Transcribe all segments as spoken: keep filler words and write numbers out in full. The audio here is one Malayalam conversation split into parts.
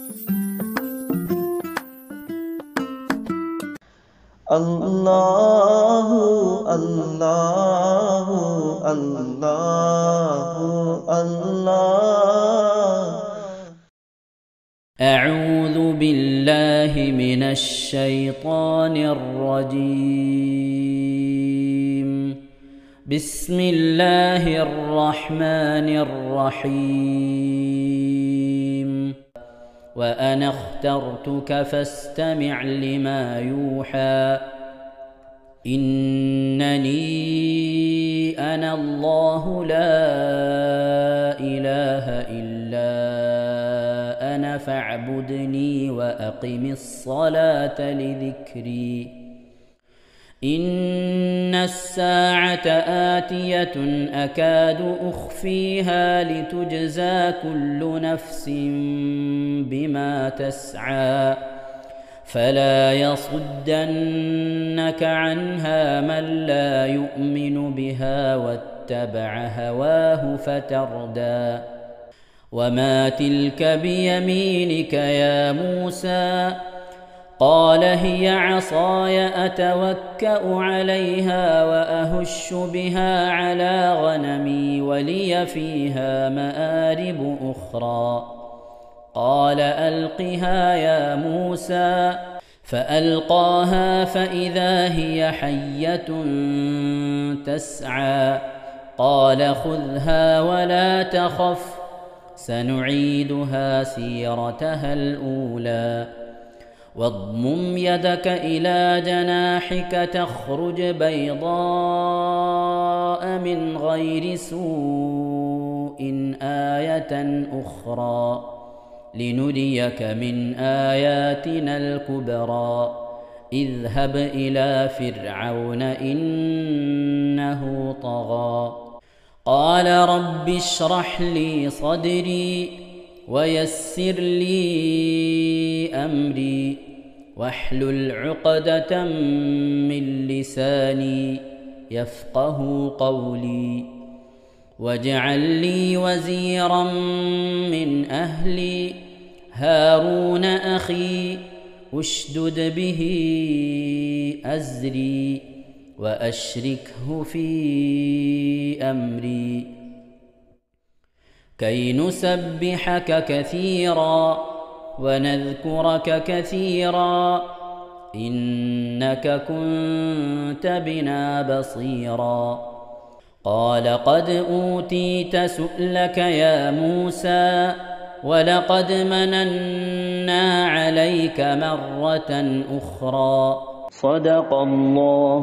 അല്ലാഹു അല്ലാഹു അല്ലാഹു അല്ലാഹ്. أعوذ بالله من الشيطان الرجيم. بسم الله الرحمن الرحيم. وأنا اخترتك فاستمع لما يوحى إنني أنا الله لا إله إلا أنا فاعبدني وأقم الصلاة لذكري إن الساعة آتية أكاد أخفيها لتجزى كل نفس بما تسعى فلا يصدنك عنها من لا يؤمن بها واتبع هواه فتردى وما تلك بيمينك يا موسى قال هي عصاي أتوكأ عليها وأهش بها على غنمي ولي فيها مآرب أخرى قال ألقها يا موسى فألقاها فإذا هي حية تسعى قال خذها ولا تخف سنعيدها سيرتها الأولى واضمم يدك إلى جناحك تخرج بيضاء من غير سوء آية أخرى لنريك من آياتنا الكبرى اذهب إلى فرعون إنه طغى قال رب اشرح لي صدري ويسر لي أمري واحلل عقدة من لساني يفقه قولي واجعل لي وزيرا من أهلي هارون أخي اشدد به أزري وأشركه في أمري كي نسبحك كثيرا ونذكرك كثيرا إنك كنت بنا بصيرا قال قد أوتيت سؤلك يا موسى ولقد مننا عليك مرة أخرى صدق الله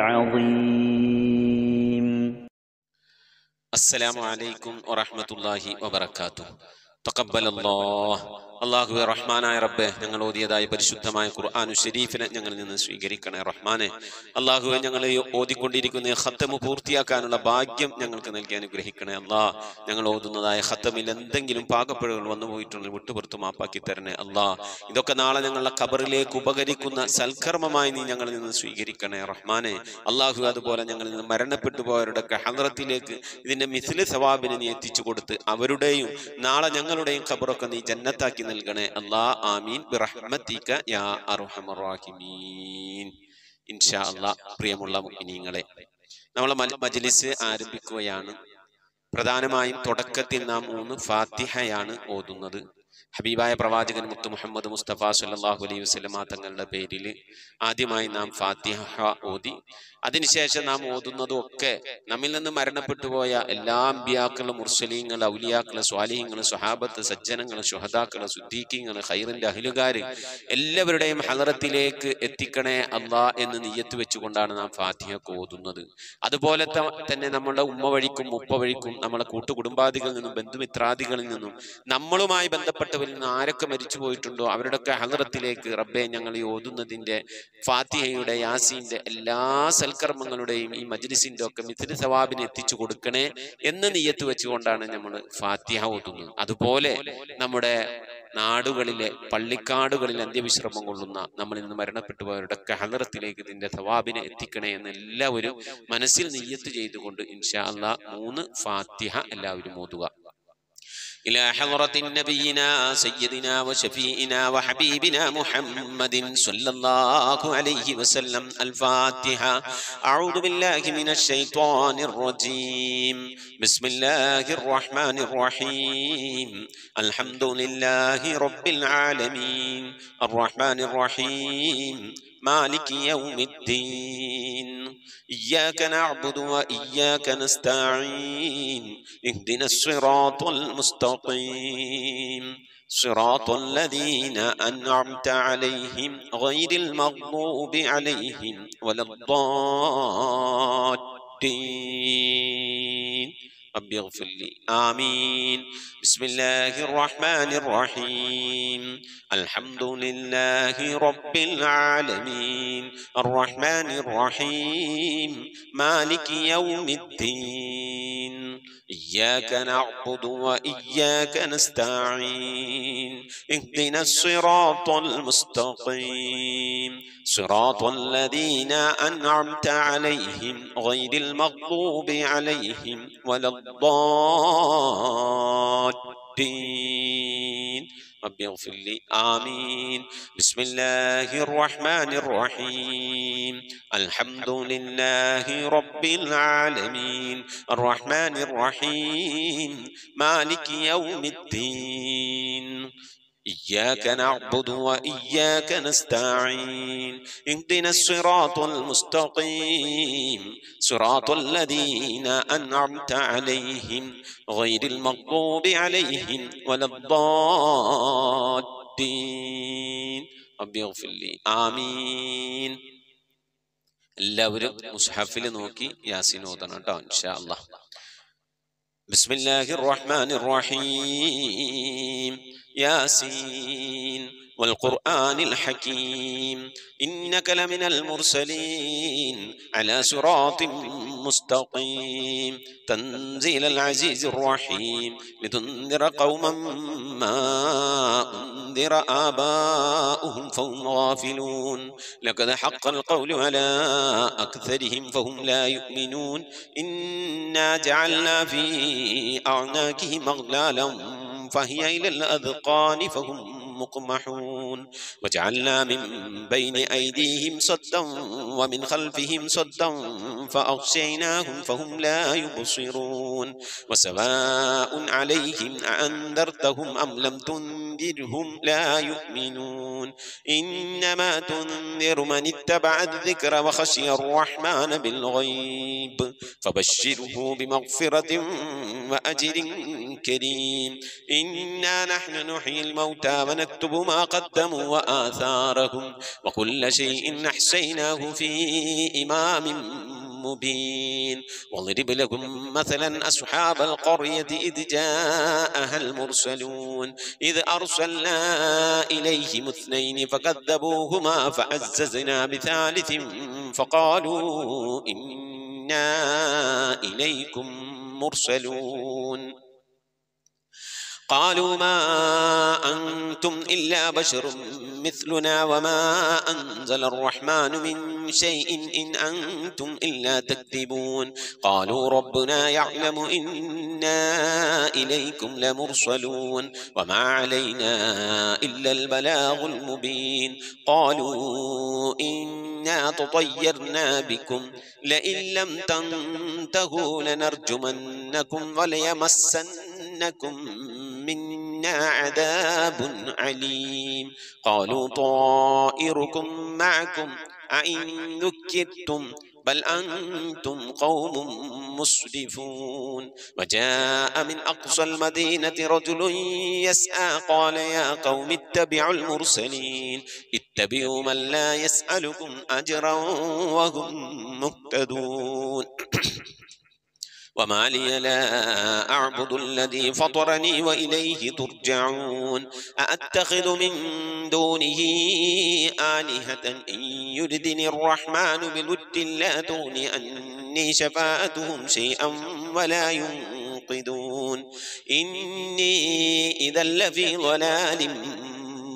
العظيم. السلام عليكم ورحمة الله وبركاته. تقبل الله. അള്ളാഹുവെ റഹ്മാനായ റബ്ബെ, ഞങ്ങൾ ഓതിയതായ പരിശുദ്ധമായ ഖുർആനു ശരീഫിനെ ഞങ്ങളിൽ നിന്ന് സ്വീകരിക്കണേ റഹ്മാനെ. അള്ളാഹുവെ, ഞങ്ങൾ ഓതിക്കൊണ്ടിരിക്കുന്ന ഖത്തമ് പൂർത്തിയാക്കാനുള്ള ഭാഗ്യം ഞങ്ങൾക്ക് നൽകി അനുഗ്രഹിക്കണേ അല്ലാ. ഞങ്ങൾ ഓതുന്നതായ ഖത്തമിൽ എന്തെങ്കിലും പാകപ്പിഴകൾ വന്നു പോയിട്ടുണ്ടെങ്കിൽ വിട്ടുപുറത്ത് മാപ്പാക്കി തരണേ അല്ലാ. ഇതൊക്കെ നാളെ ഞങ്ങളുടെ ഖബറിലേക്ക് ഉപകരിക്കുന്ന സൽക്കർമ്മമായി നീ ഞങ്ങളിൽ നിന്ന് സ്വീകരിക്കണേ റഹ്മാനെ. അള്ളാഹു, അതുപോലെ ഞങ്ങളിൽ നിന്ന് മരണപ്പെട്ടു പോയവരുടെ ഹദ്റത്തിലേക്ക് ഇതിന്റെ മിസ്ലി സവാബിനെ നീ എത്തിച്ചു കൊടുത്ത് അവരുടെയും നാളെ ഞങ്ങളുടെയും ഖബറൊക്കെ നീ ജന്നത്താക്കി നൽകണേ അല്ലാ. ആമീൻ ബിറഹ്മതിക യാ അർഹമർ റഹീമീൻ. ഇൻഷാ അല്ലാ. പ്രിയമുള്ള മുഅ്മിനീങ്ങളെ, നമ്മൾ മജ്ലിസ് ആരംഭിക്കുകയാണ്. പ്രധാനമായും തുടക്കത്തിൽ നാം മൂന്ന് ഫാത്തിഹയാണ് ഓതുന്നത്. ഹബീബായ പ്രവാചകൻ മുത്ത് മുഹമ്മദ് മുസ്തഫ സല്ലല്ലാഹു അലൈഹി വസല്ലമ തങ്ങളുടെ പേരിൽ ആദ്യമായി നാം ഫാത്തിഹ ഓതി അതിനുശേഷം നാം ഓതുന്നതും ഒക്കെ നമ്മിൽ നിന്ന് മരണപ്പെട്ടു പോയ എല്ലാ അമ്പിയാക്കളും മുർസലീങ്ങൾ ഔലിയാക്കൾ സ്വാലിഹീങ്ങൾ സ്വഹാബത്ത് സജ്ജനങ്ങൾ ശുഹദാക്കൾ സുദ്ദീഖീങ്ങൾ ഖൈറിന്റെ അഹ്ലുകാര് എല്ലാവരുടെയും ഹളറത്തിലേക്ക് എത്തിക്കണേ അല്ലാ എന്ന് നിയ്യത്ത് വെച്ചുകൊണ്ടാണ് നാം ഫാത്തിഹ ഓതുന്നത്. അതുപോലെ തന്നെ നമ്മളുടെ ഉമ്മ വഴിക്കും ഉപ്പ വഴിക്കും നമ്മളെ കൂട്ടുകുടുംബാദികളിൽ നിന്നും ബന്ധുമിത്രാദികളിൽ നിന്നും നമ്മളുമായി ബന്ധപ്പെട്ടവരിൽ നിന്ന് ആരൊക്കെ മരിച്ചു പോയിട്ടുണ്ടോ അവരുടെയൊക്കെ ഹളറത്തിലേക്ക് റബ്ബെ ഞങ്ങൾ ഈ ഓതുന്നതിന്റെ ഫാത്തിഹയുടെ യാസീന്റെ എല്ലാ സൽക്കർമ്മങ്ങളുടെയും ഈ മജ്ലിസിന്റെ ഒക്കെ മിഥില സവാബിനെ എത്തിച്ചു കൊടുക്കണേ എന്ന് നിയ്യത്ത് വെച്ചുകൊണ്ടാണ് നമ്മൾ ഫാത്തിഹ ഓതുന്നത്. അതുപോലെ നമ്മുടെ നാടുകളിലെ പള്ളിക്കാടുകളിൽ അന്ത്യവിശ്രമം കൊള്ളുന്ന നമ്മളിൽ നിന്ന് മരണപ്പെട്ടു പോയവരുടെ ഹളറത്തിലേക്ക് ഇതിന്റെ സവാബിനെ എത്തിക്കണേ എന്ന് എല്ലാവരും മനസ്സിൽ നിയ്യത്ത് ചെയ്തുകൊണ്ട് ഇൻഷാ അല്ലാഹ് മൂന്ന് ഫാത്തിഹ എല്ലാവരും ഓതുക. إلى حضرة نبينا سيدنا وشفيئنا وحبيبنا محمد صلى الله عليه وسلم. الفاتحة. أعوذ بالله من الشيطان الرجيم. بسم الله الرحمن الرحيم. الحمد لله رب العالمين الرحمن الرحيم مالك يوم الدين. إياك نعبد وإياك نستعين. اهدنا الصراط المستقيم صراط الذين أنعمت عليهم غير المغضوب عليهم ولا الضالين. رب اغفر لي. آمين. بسم الله الرحمن الرحيم. الحمد لله رب العالمين الرحمن الرحيم مالك يوم الدين. إياك نعبد وإياك نستعين. اهدنا الصراط المستقيم صراط الذين أنعمت عليهم غير المغضوب عليهم ولا الضالين. رب اغفر لي. آمين. بسم الله الرحمن الرحيم. الحمد لله رب العالمين الرحمن الرحيم مالك يوم الدين. إياك نعبد وإياك نستعين. اهدنا الصراط المستقيم صراط الذين أنعمت عليهم غير المغضوب عليهم ولا الضالين. رب اغفر لي. آمين. എല്ലാവരും മുസ്ഹഫിൽ നോക്കി യാസീൻ ഓതണം കേട്ടോ ഇൻഷാ അല്ലാഹ്. ബിസ്മില്ലാഹിർ റഹ്മാനിർ റഹീം. ياسين والقرآن الحكيم إنك لمن المرسلين على صراط مستقيم تنزيل العزيز الرحيم لتنذر قوما ما أنذر آباؤهم فهم غافلون لقد حق القول على أكثرهم فهم لا يؤمنون إنا جعلنا في أعناقهم أغلالا فهي إلى الأذقان فهم مقمحون وجعلنا من بين أيديهم صدا ومن خلفهم صدا فأغشيناهم فهم لا يبصرون وسواء عليهم أأنذرتهم أم لم تنذرهم لا يؤمنون إنما تنذر من اتبع الذكر وخشي الرحمن بالغيب فبشره بمغفرة وأجر كريم. إنا نحن نحيي الموتى ونكتب ما قدموا وآثارهم وكل شيء أحصيناه في إمام مبين. واضرب لهم مثلا أصحاب القرية إذ جاءها المرسلون إذ أرسلنا إليهم اثنين فكذبوهما فعززنا بثالث فقالوا إنا إليكم مرسلون. قالوا ما أنتم إلا بشر مثلنا وما أنزل الرحمن من شيء إن أنتم إلا تكذبون. قالوا ربنا يعلم إنا إليكم لمرسلون وما علينا إلا البلاغ المبين. قالوا إنا تطيرنا بكم لئن لم تنتهوا لنرجمنكم وليمسنكم منا عذاب عليم. قالوا طائركم معكم أئن ذكرتم بل أنتم قوم مسرفون. وجاء من أقصى المدينة رجل يسعى قال يا قوم اتبعوا المرسلين اتبعوا من لا يسألكم أجرا وهم مهتدون. وما لي لا أعبد الذي فطرني وإليه ترجعون. أأتخذ من دونه آلهة إن يردني الرحمن بلد لا تغني عني شفاعتهم شيئا ولا ينقذون. إني إذا لفي ضلال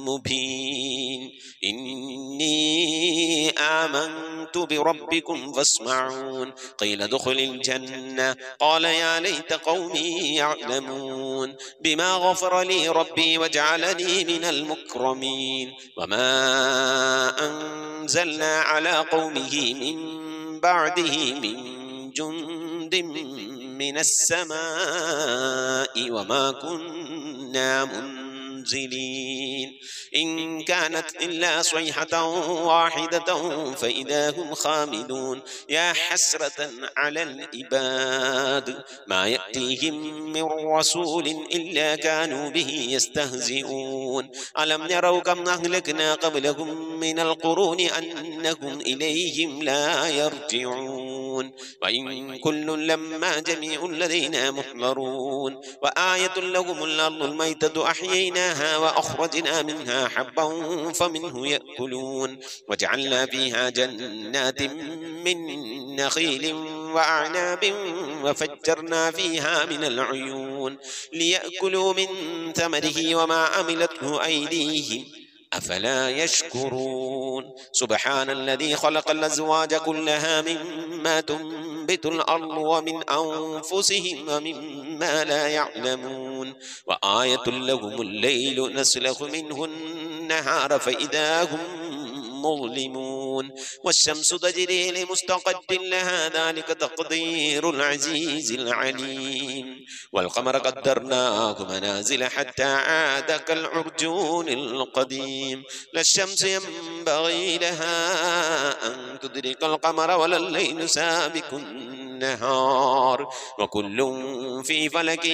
مبين إني آمنت بربكم فاسمعون قيل ادخل الجنة قال يا ليت قومي يعلمون بما غفر لي ربي وجعلني من المكرمين وما أنزلنا على قومه من بعده من جند من السماء وما كنا منزلين إن كانت إلا صيحة واحدة فإذا هم خامدون يا حسرة على العباد ما يأتيهم من رسول إلا كانوا به يستهزئون ألم يروا كم أهلكنا قبلهم من القرون أنهم إليهم لا يرجعون وإن كل لما جميع لدينا محضرون وآية لهم الأرض الميتة أحييناها وأخرجنا منها حبا فمنه يأكلون وجعلنا فيها جنات من نخيل وأعناب وفجرنا فيها من العيون ليأكلوا من ثمره وما عملته أيديهم أفلا يشكرون سبحان الذي خلق الأزواج كلها مما تنبت الأرض ومن أنفسهم ومما لا يعلمون وآية لهم الليل نسلخ منه النهار فإذا هم مظلمون والشمس تجري لمستقر لها ذلك تقدير العزيز العليم والقمر قدرناه منازل حتى عاد كالعرجون القديم لا الشمس ينبغي لها أن تدرك القمر ولا الليل سابق النهار وكل في فلك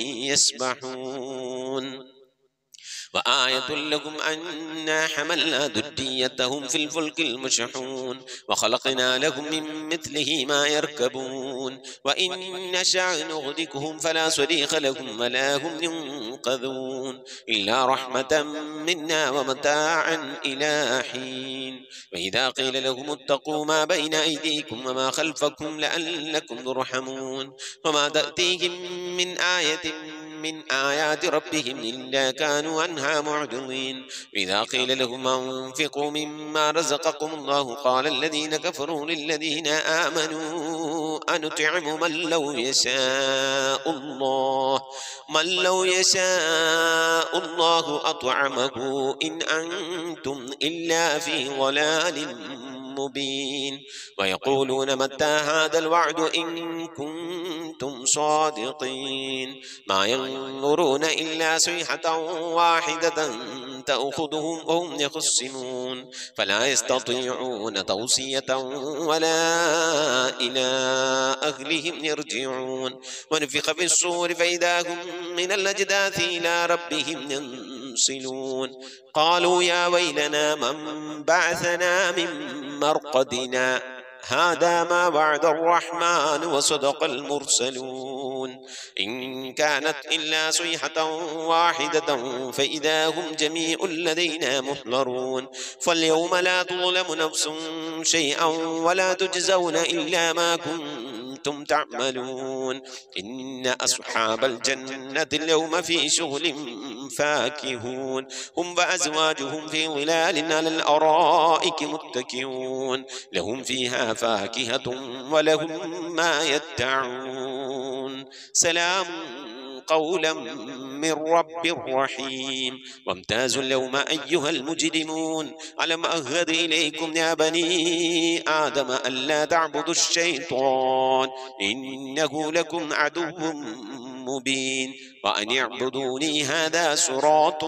يسبحون وآية لكم أنا حملنا ذريتهم في الفلك المشحون وخلقنا لهم من مثله ما يركبون وإن نشأ نغرقهم فلا صريخ لهم ولا هم ينقذون إلا رحمة منا ومتاعا إلى حين وإذا قيل لهم اتقوا ما بين أيديكم وما خلفكم لعلكم ترحمون وما تأتيهم من آية من آيات ربهم إلا كانوا عنها معرضين إذا قيل لهم أنفقوا مما رزقكم الله قال الذين كفروا للذين آمنوا أنطعم من لو يشاء الله من لو يشاء الله أطعمه إن أنتم إلا في ضلال مبين ويقولون متى هذا الوعد إن كنتم صادقين ما ينظرون إلا صيحة واحدة تأخذهم وهم يخصمون فلا يستطيعون توصية ولا إلى أهلهم يرجعون ونفخ في الصور فإذا هم من الأجداث إلى ربهم ينسلون قالوا يا ويلنا من بعثنا من مرقدنا هذا ما وعد الرحمن وصدق المرسلون إن كانت إلا صيحة واحدة فإذا هم جميع لدينا محضرون فاليوم لا تظلم نفس شيئا ولا تجزون إلا ما كنتم تعملون إن أصحاب الجنة اليوم في شغل فاكهون هم وأزواجهم في ظلال على الأرائك متكئون لهم فيها فاكهة ولهم ما يدعون سلام قولا من رب رحيم وامتازوا اليوم أيها المجرمون ألم أعهد إليكم يا بني آدم ألا تعبدوا الشيطان إنه لكم عدو مبين وأن اعبدوني هذا صراط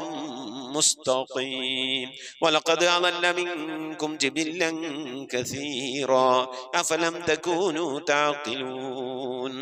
مستقيم ولقد أضل منكم جبلا كثيرا أفلم تكونوا تعقلون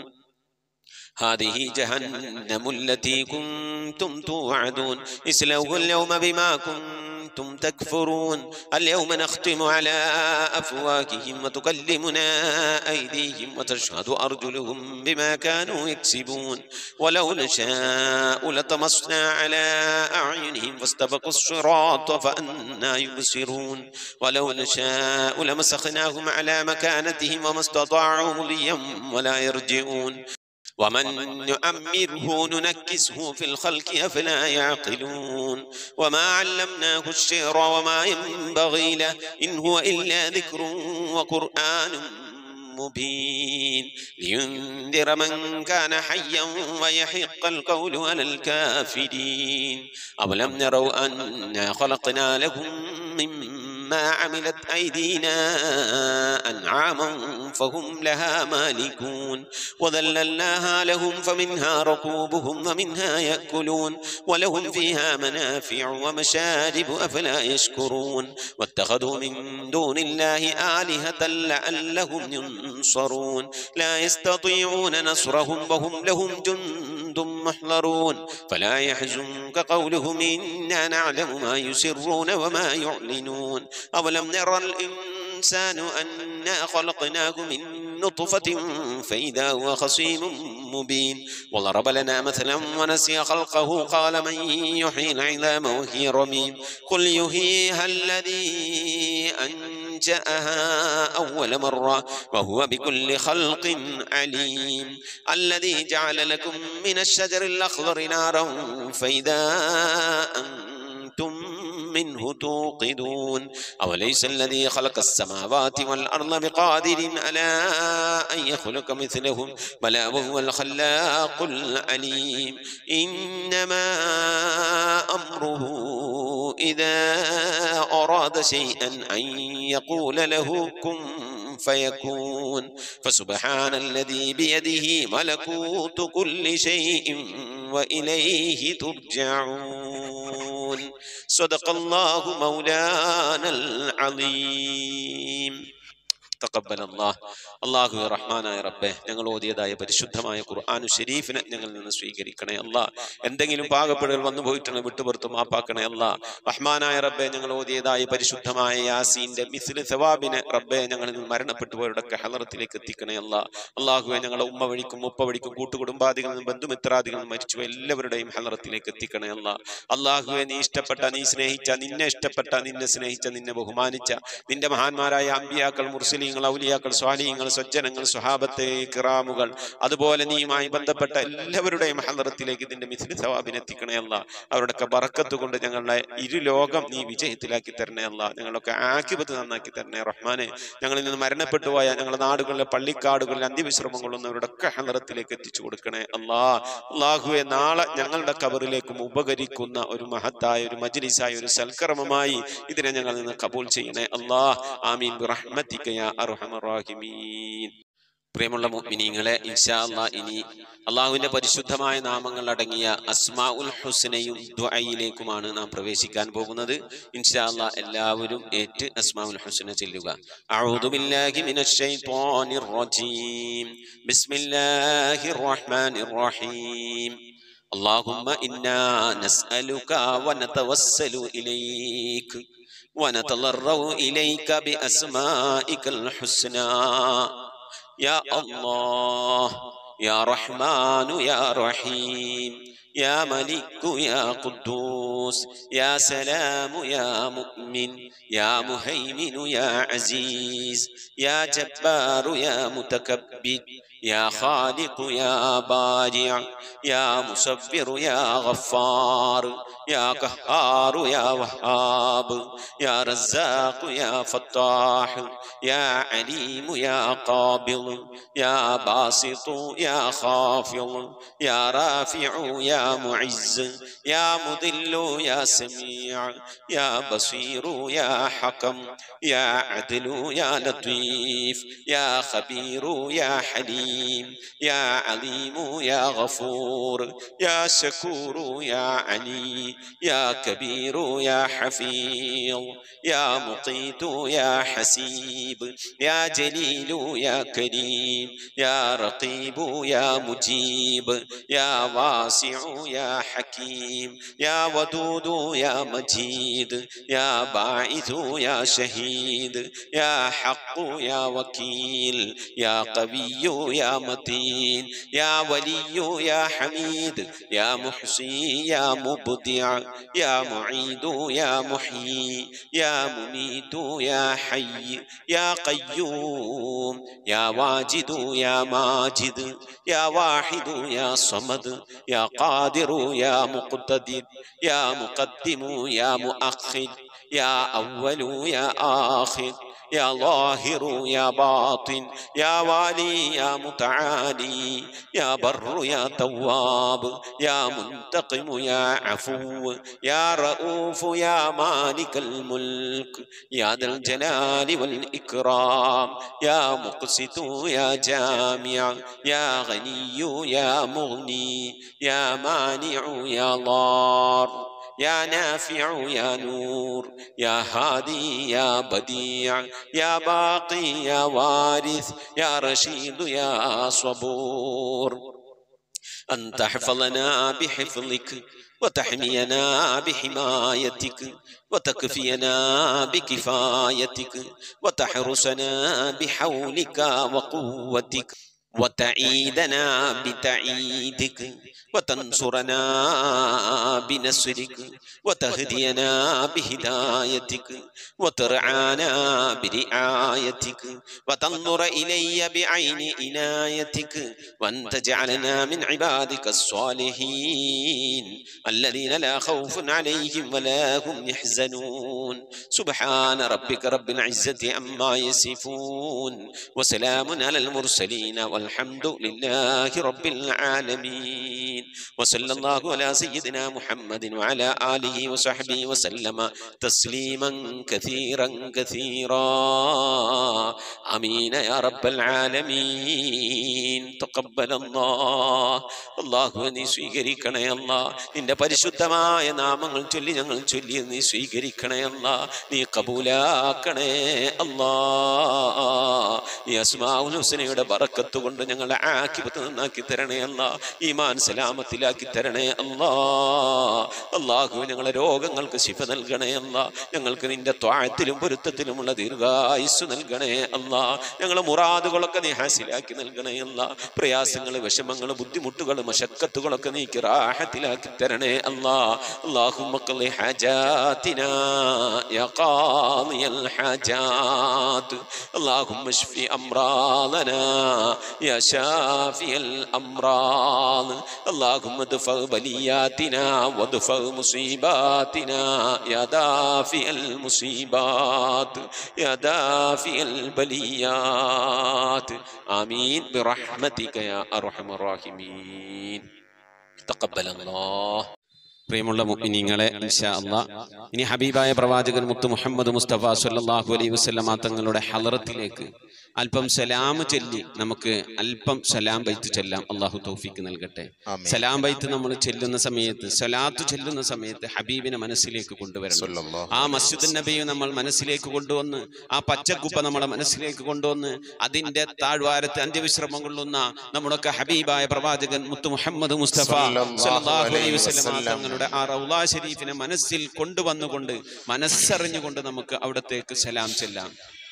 هذه جهنم التي كنتم توعدون اصلوها اليوم بما كنتم تكفرون اليوم نختم على أفواههم وتكلمنا أيديهم وتشهد أرجلهم بما كانوا يكسبون ولو نشاء لطمسنا على أعينهم فاستبقوا الصراط فأنى يبصرون ولو نشاء لمسخناهم على مكانتهم وما استطاعوا مضيا ولا يرجعون ومن نعمره ننكسه في الخلق أفلا يعقلون وما علمناه الشعر وما ينبغي له إن هو إلا ذكر وقرآن مبين لينذر من كان حيا ويحق القول على الكافرين أولم يروا أنا خلقنا لهم مما عملت أيدينا أنعاما فهم لها مالكون وذللناها لهم فمنها ركوبهم ومنها يأكلون ولهم فيها منافع ومشارب أفلا يشكرون واتخذوا من دون الله آلهة لعلهم ينصرون لا يستطيعون نصرهم وهم لهم جند محضرون فلا يحزنك قولهم إنا نعلم ما يسرون وما يعلنون أولم ير الإنسان أنا خلقناه من نطفة فإذا هو خصيم مبين وضرب لنا مثلا ونسي خلقه قال من يحيي العظام وهي رميم قل يحييها الذي أنشأها أول مرة وهو بكل خلق عليم الذي جعل لكم من الشجر الأخضر نارا فإذا أنتم منه توقدون أوليس الذي خلق السماوات والأرض بقادر على أن يخلق مثلهم بلى وهو الخلاق العليم إنما أمره إذا أراد شيئا أن يقول له كن فيكون فسبحان الذي بيده ملكوت كل شيء وإليه ترجعون صدق الله مولانا العظيم തഖബ്ബൽ അല്ലാഹ്. അല്ലാഹുവേ റഹ്മാനായ റബ്ബേ, ഞങ്ങൾ ഓതിയതായ പരിശുദ്ധമായ ഖുർആൻ ശരീഫിനെ ഞങ്ങളിൽ നിന്ന് സ്വീകരിക്കണേ അല്ലാഹ്. എന്തെങ്കിലും പാകപ്പെടൽ വന്നു പോയിട്ടുണ്ടെങ്കിൽ വിട്ടുപുറത്ത് മാപ്പാക്കണേ അല്ലാഹ്. റഹ്മാനായ റബ്ബേ, ഞങ്ങൾ ഓതിയതായ പരിശുദ്ധമായ യാസീന്റെ മിസ്ലു സവാബിനെ റബ്ബേ ഞങ്ങളിൽ നിന്ന് മരണപ്പെട്ടു പോയവരുടെയൊക്കെ ഹളറത്തിലേക്ക് എത്തിക്കണേ അല്ലാഹ്. അല്ലാഹുവേ, ഞങ്ങളെ ഉമ്മ വഴിക്കും ഉപ്പ വഴിക്കും കൂട്ടുകുടുംബാദികളിൽ നിന്നും ബന്ധുമിത്രാദികളിൽ നിന്നും മരിച്ചു എല്ലാവരുടെയും ഹളറത്തിലേക്ക് എത്തിക്കണേ അല്ലാഹ്. അല്ലാഹുവേ, നീ ഇഷ്ടപ്പെട്ട, നീ സ്നേഹിച്ച, നിന്നെ ഇഷ്ടപ്പെട്ട, നിന്നെ സ്നേഹിച്ച, നിന്നെ ബഹുമാനിച്ച നിന്റെ മഹാന്മാരായ അമ്പിയാക്കൾ, മുർസലീങ്ങൾ, ഔലിയാക്കൾ, സ്വാലിഹീങ്ങൾ, സജ്ജനങ്ങൾ, സ്വഹാബത്തെ കിറാമുകൾ, അതുപോലെ നീയുമായി ബന്ധപ്പെട്ട എല്ലാവരുടെയും ഹളറത്തിലേക്ക് ഇതിന്റെ മിസ്ലു സവാബിനെ എത്തിക്കണേ അല്ലാഹ്. അവരുടെയൊക്കെ ബറക്കത്ത് കൊണ്ട് ഞങ്ങളുടെ ഇരുലോകം നീ വിജയത്തിലാക്കി തരണേ അല്ലാഹ്. ഞങ്ങളൊക്കെ ആഖിബത്ത് നന്നാക്കി തരണേ റഹ്മാനെ. ഞങ്ങളിൽ നിന്ന് മരണപ്പെട്ടു പോയ ഞങ്ങളുടെ നാടുകളിലെ പള്ളിക്കാടുകളിൽ അന്ത്യവിശ്രമം കൊള്ളുന്നവരുടെയൊക്കെ ഹളറത്തിലേക്ക് എത്തിച്ചു കൊടുക്കണേ അല്ലാഹ്. അല്ലാഹുവേ, നാളെ ഞങ്ങളുടെ ഖബറിലേക്കും ഉപകരിക്കുന്ന ഒരു മഹത്തായ ഒരു മജ്ലിസായ ഒരു സൽക്കർമ്മമായി ഇതിനെ ഞങ്ങളിൽ നിന്ന് കബൂൽ ചെയ്യണേ അല്ലാഹ്. ആമീൻ ബിറഹ്മതിക യാ അർഹമർ റഹീമീൻ. പ്രിയമുള്ള മുഅ്മിനീങ്ങളെ, ഇൻഷാ അല്ലാഹ് ഇനി അള്ളാഹുവിന്റെ പരിശുദ്ധമായ നാമങ്ങൾ അടങ്ങിയ അസ്മാഉൽ ഹുസ്നയും ദുആയിലേക്കുമാണ് നാം പ്രവേശിക്കാൻ പോകുന്നത്. ഇൻഷാ അല്ലാഹ് എല്ലാവരും ഏറ്റ് അസ്മാഉൽ ഹുസ്ന ചൊല്ലുക. അഊദു ബില്ലാഹി മിനശ് ശൈത്വാനിർ റജീം. ബിസ്മില്ലാഹിർ റഹ്മാനിർ റഹീം. اللهم إنا نسألك ونتوسل إليك ونتضرع إليك بأسمائك الحسنى يا الله يا رحمن يا رحيم يا ملك يا قدوس يا سلام يا مؤمن يا مهيمن يا عزيز يا جبار يا متكبر يا خالق يا بارع يا مصور يا غفار يا قهار يا وهاب يا رزاق يا فتاح يا عليم يا قابض يا باسط يا خافض يا رافع يا معز يا مذل يا سميع يا بصير يا حكم يا عدل يا لطيف يا خبير يا حليم يا عليم يا غفور يا شكور يا علي يا كبير يا حفيظ يا مقيت يا حسيب يا جليل يا كريم يا رقيب يا مجيب يا واسع يا حكيم يا ودود يا مجيد يا باعث يا شهيد يا حق يا وكيل يا قوي يا متين يا ولي يا حميد يا محصي يا مبدع سميع يا معيد يا محيي يا مميت يا حي يا قيوم يا واجد يا ماجد يا واحد يا صمد يا قادر يا مقتدر يا مقدم يا مؤخر يا أول يا آخر يا ظاهر يا باطن يا والي يا متعالي يا بر يا تواب يا منتقم يا عفو يا رؤوف يا مالك الملك يا ذا الجلال والإكرام يا مقسط يا جامع يا غني يا مغني يا مانع يا ضار يا نافع يا نور يا هادي يا بديع يا باقي يا وارث يا رشيد يا صبور أن تحفظنا بحفظك وتحمينا بحمايتك وتكفينا بكفايتك وتحرسنا بحولك وقوتك وتعيدنا بتعيدك وتنصرنا بنصرك وتهدينا بهدايتك وترعانا برعايتك وتنظر إلي بعين عنايتك وأن تجعلنا من عبادك الصالحين الذين لا خوف عليهم ولا هم يحزنون سبحان ربك رب العزة عما يصفون وسلام على المرسلين والحمد لله رب العالمين وصلى الله على سيدنا محمد وعلى آله وصحبه وسلم تسليما كثيرا كثيرا آمين يا رب العالمين تقبل الله الله നീ സ്വീകരിക്കണേ അല്ലാ നിന്റെ പരിശുദ്ധമായ നാമങ്ങൾ ചൊല്ലി ഞങ്ങൾ ചൊല്ലി നീ സ്വീകരിക്കണേ അല്ലാ നീ കബൂലാക്കണേ അല്ലാ ഈ അസ്മാഉൽ ഹുസ്നയുടെ ബറക്കത്ത് കൊണ്ട് ഞങ്ങളെ ആഖിബത്ത് നന്നാക്കി തരണേ അല്ലാ ഈമാൻ സലാമത്തിലാക്കി തരണേ അല്ലാ അല്ലാഹു ഞങ്ങളെ രോഗങ്ങൾക്ക് ശിഫ നൽകണേ അല്ലാ ഞങ്ങൾക്ക് നിന്റെ ത്വാഅത്തിലും പൊരുത്തത്തിലുമുള്ള ദീർഘായുസ്സ് നൽകണേ അല്ലാ ഞങ്ങളെ മുറാദുകളൊക്കെ നീ ഹാസിലാക്കി നൽകണേ അല്ലാ പ്രയാസങ്ങൾ വിഷമങ്ങൾ ബുദ്ധിമുട്ടുകൾ മശക്കത്തുകളൊക്കെ നീ റാഹത്തിലാക്കി തരണേ അല്ലാ അല്ലാഹുമ്മ ഖളി ഹാജാതിനാ യാ ഖാദിയൽ ഹാജാത്ത് അല്ലാഹുമ്മ ഷ്ഫി അംറാദനാ യാ ശാഫിയൽ അംറാദ് അല്ലാഹുമ്മ ദഫഅ ബലിയാതിനാ വദഫഅ മുസീബാതിനാ യാ ദാഫിയൽ മുസീബാത്ത് യാ ദാഫിയൽ ബലിയാത്ത് ആമീൻ ബിറഹ്മതിക യാ അർഹമർ റഹീമീൻ തഖബ്ബലല്ലാഹ്. പ്രിയമുള്ള മുഅ്മിനീങ്ങളെ, ഇൻഷാ അല്ലാഹ് ഇനി ഹബീബായ പ്രവാചകൻ മുത്ത് മുഹമ്മദ് മുസ്തഫ സല്ലല്ലാഹു അലൈഹി വസല്ലമ തങ്ങളുടെ ഹളറത്തിലേക്ക് അല്പം സലാം ചൊല്ലി നമുക്ക് അല്പം സലാം ബൈത്ത് ചൊല്ലാം. അള്ളാഹു തൗഫീക്ക് നൽകട്ടെ. സലാം ബൈത്ത് നമ്മൾ ചെല്ലുന്ന സമയത്ത്, സലാത്ത് ചെല്ലുന്ന സമയത്ത് ഹബീബിനെ മനസ്സിലേക്ക് കൊണ്ടുവരണം. ആ മസ്ജിദ് നബിയെ നമ്മൾ മനസ്സിലേക്ക് കൊണ്ടുവന്ന്, ആ പച്ചക്കുപ്പ നമ്മുടെ മനസ്സിലേക്ക് കൊണ്ടുവന്ന്, അതിന്റെ താഴ്വാരത്ത് അന്ത്യവിശ്രമം കൊള്ളുന്ന നമ്മുടെയൊക്കെ ഹബീബായ പ്രവാചകൻ മുത്ത് മുഹമ്മദ് മുസ്തഫ സല്ലല്ലാഹു അലൈഹി വസല്ലമ തങ്ങളുടെ ആ റൗള ശരീഫിനെ മനസ്സിൽ കൊണ്ടുവന്നുകൊണ്ട് മനസ്സറിഞ്ഞുകൊണ്ട് നമുക്ക് അവിടത്തേക്ക് സലാം ചെല്ലാം.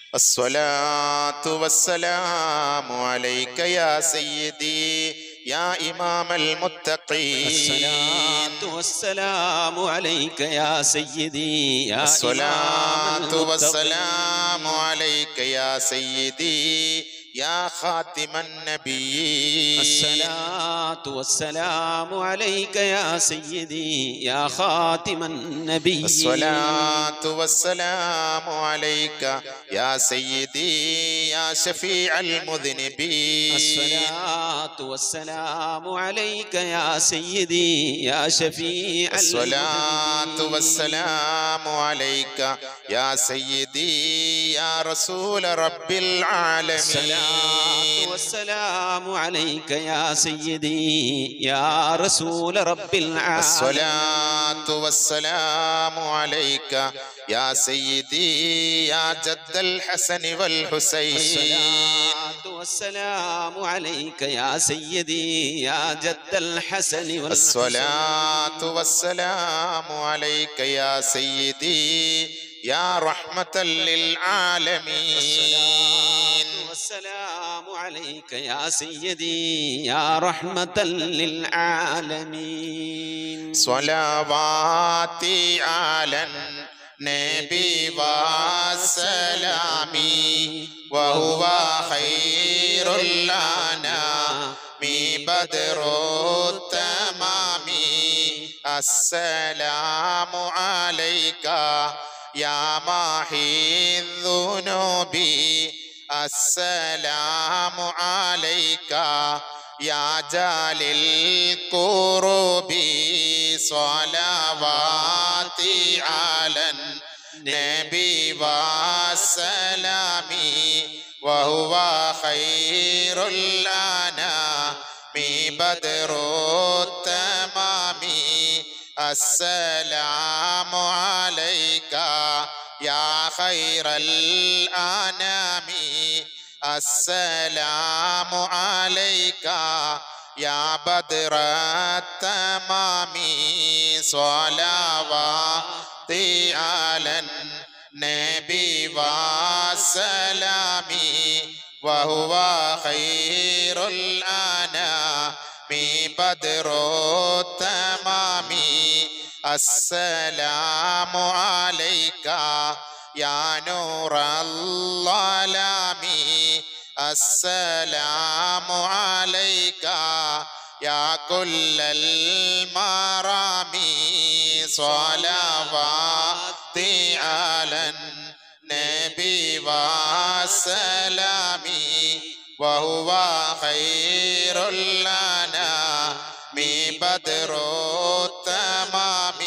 الصلاة والسلام عليك يا سيدي يا إمام المتقين. الصلاة والسلام عليك يا سيدي يا الصلاة والسلام عليك يا سيدي يا خاتم النبيين. الصلاة والسلام عليك يا سيدي يا خاتم النبيين. الصلاة والسلام عليك يا سيدي يا شفيع المذنبين. الصلاة والسلام عليك يا سيدي يا شفيع المذنبين. الصلاة والسلام عليك يا سيدي يا رسول رب العالمين. والسلام عليك يا سيدي يا رسول رب العالمين. الصلاة والسلام عليك يا سيدي يا جد الحسن والحسين. الصلاة والسلام عليك يا سيدي يا جد الحسن والحسين. الصلاة والسلام عليك يا سيدي يا رحمة للعالمين. الصلاة والسلام والسلام عليك يا سيدي يا رحمة للعالمين. صلواتي على النبي والسلامي وهو خير الأنام بدر التمام. السلام عليك يا محي الذنوب. السلام عليك يا جالي الكروب. صلواتي على النبي والسلام وهو خير الأنام بدر التمام. السلام عليك يا خير الأنام. السلام عليك يا بدر التمام. صلواتي على النبي والسلام وهو خير الأنام بدر التمام. السلام عليك يا نور الظلام. السلام عليك يا كل المرام. صلواتي على النبي والسلام وهو خير الأنام بدر التمام.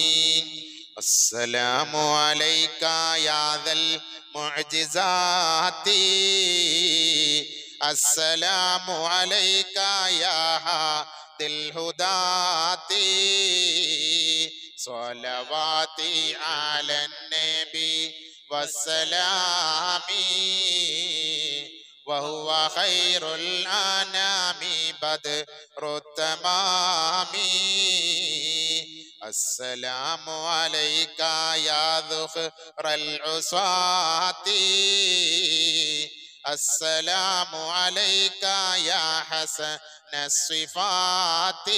السلام عليك يا ذا المعجزات. السلام عليك يا هادي الهداة. صلواتي على النبي والسلام وهو خير الأنام بدر التمام. السلام عليك يا ذخر العصاة. السلام عليك يا حسن الصفات.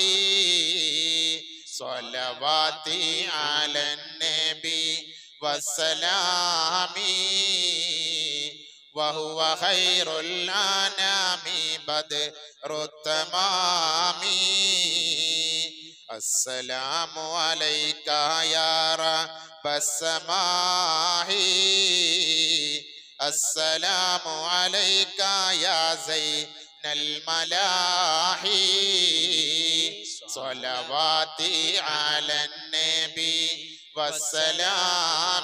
صلواتي على النبي والسلام وهو خير الأنام بدر التمام. السلام عليك يا رب السماء. السلام عليك يا زين الملاحي. صلواتي على النبي والسلام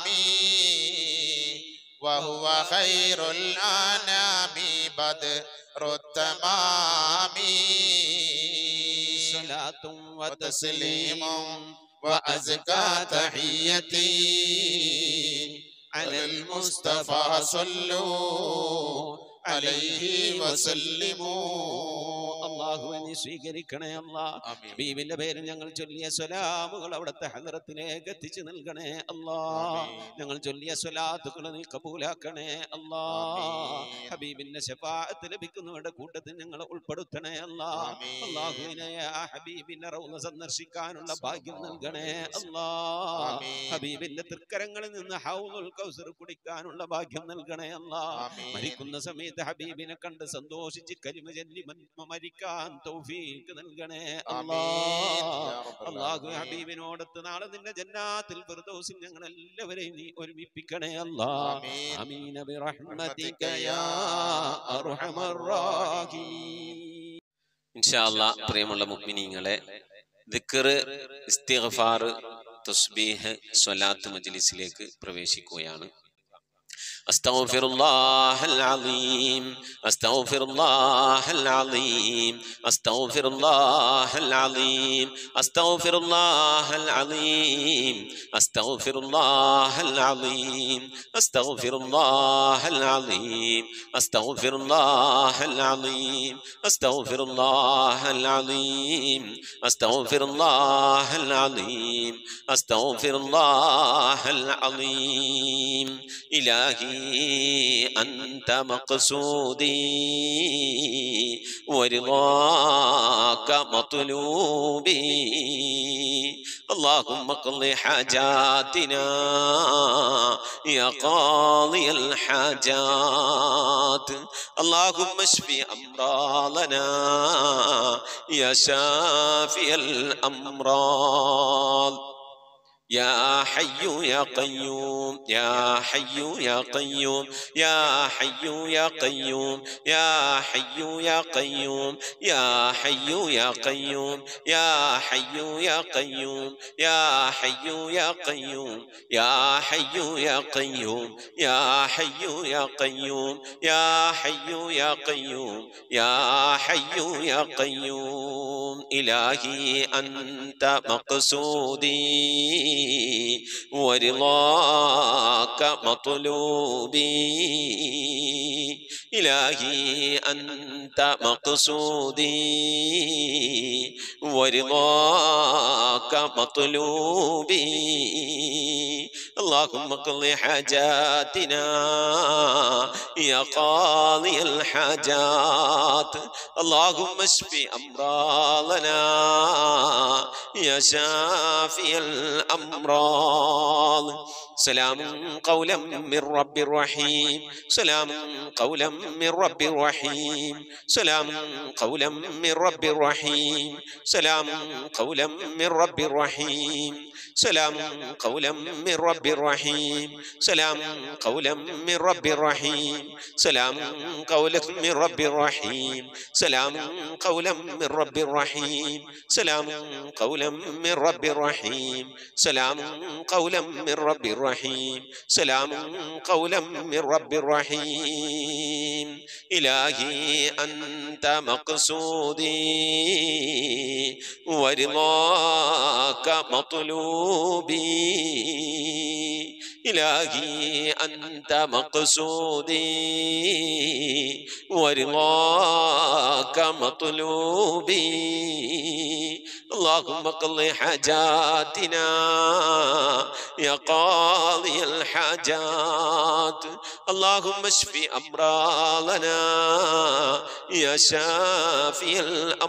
وهو خير الأنام بدر التمام. صلاة وتسليم وأزكى تحيتي على المصطفى صلوا عليه وسلموا. അള്ളാഹുവിനെ സ്വീകരിക്കണേ അല്ലാ. ഹബീബിന്റെ പേരിൽ ഞങ്ങൾ ചൊല്ലിയ സ്വലാമുകൾ അവിടുത്തെ ഹദ്റത്തിലേക്ക് എത്തിച്ചു നൽകണേ അല്ലാ. ഞങ്ങൾ ചൊല്ലിയ സ്വലാത്തുകൾ നീ കബൂലാക്കണേ അല്ലാ. ഹബീബിന്റെ ശഫാഅത്ത് ലഭിക്കുന്നവരുടെ കൂട്ടത്തിൽ ഞങ്ങൾ ഉൾപ്പെടുത്തണേ അല്ലാ. അള്ളാഹുവിനെ ആ ഹബീബിന്റെ റൗള സന്ദർശിക്കാനുള്ള ഭാഗ്യം നൽകണേ അല്ലാ. ഹബീബിന്റെ തൃക്കരങ്ങളിൽ നിന്ന് ഹൗദുൽ കൗസർ കുടിക്കാനുള്ള ഭാഗ്യം നൽകണേ അല്ലാ. മരിക്കുന്ന സമയത്ത് ഹബീബിനെ കണ്ട് സന്തോഷിച്ച് കലിമ ചൊല്ലി മരിക്കാൻ തൗഫീഖ് നൽകണേ അല്ലാ. അല്ലാഹു ഹബീബിനോടൊത്ത് നാളെ നിന്റെ ജന്നാത്തിൽ ഫിർദൗസിൽ ഞങ്ങൾ എല്ലാവരെയും നീ ഒരുമിപ്പിക്കണേ അല്ലാ. ആമീൻ ബിറഹ്മതിക യാ അർഹമർ റഹീം. ഇൻഷാ അല്ലാ പ്രിയമുള്ള മുഅ്മിനീങ്ങളെ, ദിക്ർ, ഇസ്തിഗ്ഫാർ, തസ്ബീഹ്, സ്വലാത്ത് മജ്ലിസിലേക്ക് പ്രവേശിക്കുകയാണ്. أستغفر الله العظيم أستغفر الله العظيم أستغفر الله العظيم أستغفر الله العظيم أستغفر الله العظيم أستغفر الله العظيم أستغفر الله العظيم أستغفر الله العظيم أستغفر الله العظيم أستغفر الله العظيم. إلهي إلهي أنت مقصودي ورضاك مطلوبي اللهم اقض حاجاتنا يا قاضي الحاجات اللهم اشف أمراضنا يا شافي الأمراض يا حي يا قيوم يا حي يا قيوم يا حي يا قيوم يا حي يا قيوم يا حي يا قيوم يا حي يا قيوم يا حي يا قيوم يا حي يا قيوم يا حي يا قيوم يا حي يا قيوم يا حي يا قيوم إلهي أنت مقصودي ورضاك مطلوبي إلهي أنت مقصودي ورضاك مطلوبي اللهم اقض حاجاتنا يا قاضي الحاجات اللهم اشف أمراضنا يا شافي الأمراض سلام قولا من رب رحيم سلام قولا من رب رحيم سلام قولا من رب رحيم سلام قولا من رب رحيم سلام قولا من رب رحيم سلام قولا من رب رحيم سلام قولا من رب رحيم سلام قولا من رب رحيم سلام قولا من رب رحيم سلام قولا من رب رحيم سلام قولا من رب رحيم إلهي أنت مقصودي ورضاك مطلوبي إلهي أنت مقصودي ورضاك مطلوبي اللهم اقض حاجاتنا يا قاضي الحاجات اللهم اشف أمراضنا يا شافي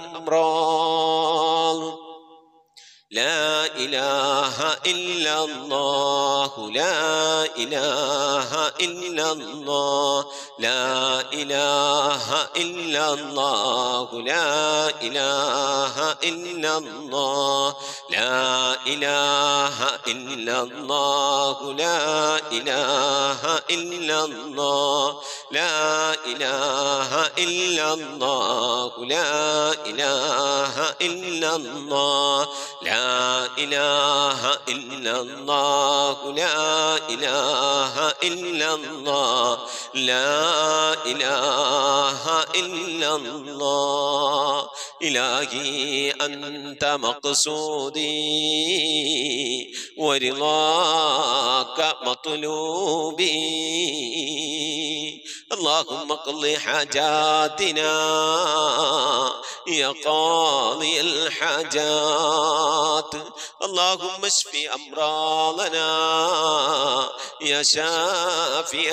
الأمراض لا إله إلا الله لا إله إلا الله لا إله إلا الله لا إله إلا الله لا إله إلا الله لا إله إلا الله لا إله إلا الله لا إله إلا الله لا إله إلا الله لا إله إلا الله لا إله إلا الله إلهي أنت مقصودي ورضاك مطلوبي اللهم اقض حاجاتنا يا قاضي الحاجات اللهم اشف أمراضنا يا شافي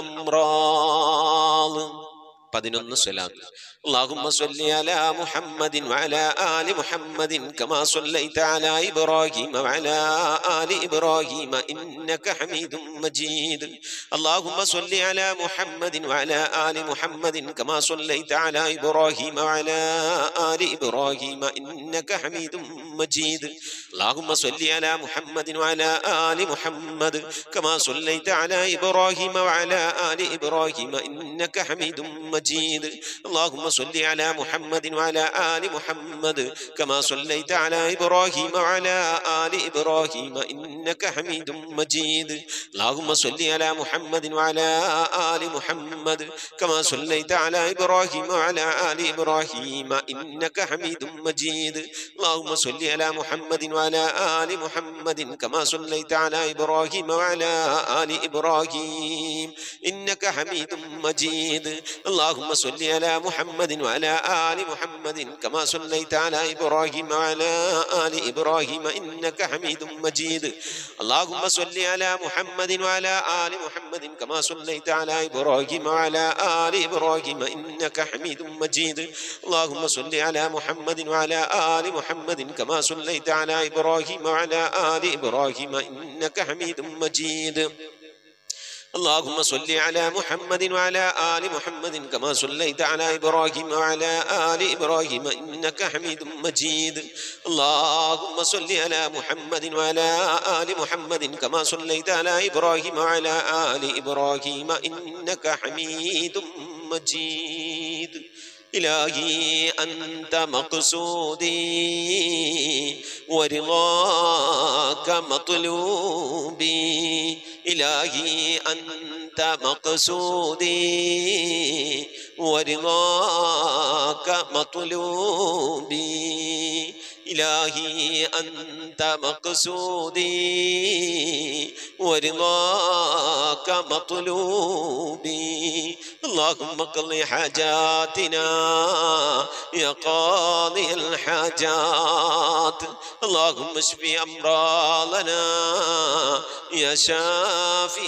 الأمراض പതിനൊന്ന് സ്വലാത്ത് اللهم صل على محمد وعلى آل محمد كما صليت على إبراهيم وعلى آل إبراهيم إنك حميد مجيد اللهم صل على محمد وعلى آل محمد كما صليت على إبراهيم وعلى آل إبراهيم إنك حميد مجيد اللهم صل على محمد وعلى آل محمد كما صليت على إبراهيم وعلى آل إبراهيم إنك حميد مجيد اللهم صل على محمد وعلى آل محمد كما صليت على إبراهيم وعلى آل إبراهيم إنك حميد مجيد اللهم صل على محمد وعلى آل محمد كما صليت على إبراهيم وعلى آل إبراهيم إنك حميد مجيد اللهم صل على محمد وعلى آل محمد كما صليت على إبراهيم وعلى آل إبراهيم إنك حميد مجيد اللهم اللهم صل على محمد وعلى آل محمد كما صليت على إبراهيم وعلى آل إبراهيم إنك حميد مجيد اللهم صل على محمد وعلى آل محمد كما صليت على إبراهيم وعلى آل إبراهيم إنك حميد مجيد اللهم صل على محمد وعلى آل محمد كما صليت على إبراهيم وعلى آل إبراهيم إنك حميد مجيد اللهم صل على محمد وعلى آل محمد كما صليت على إبراهيم وعلى آل إبراهيم إنك حميد مجيد اللهم صل على محمد وعلى آل محمد كما صليت على إبراهيم وعلى آل إبراهيم إنك حميد مجيد إلهي أنت مقصودي ورضاك مطلوبي إلهي أنت مقصودي ورضاك مطلوبي إلهي أنت مقصودي ورضاك مطلوبي اللهم اقض حاجاتنا يا قاضي الحاجات اللهم اشف أمراضنا يا شافي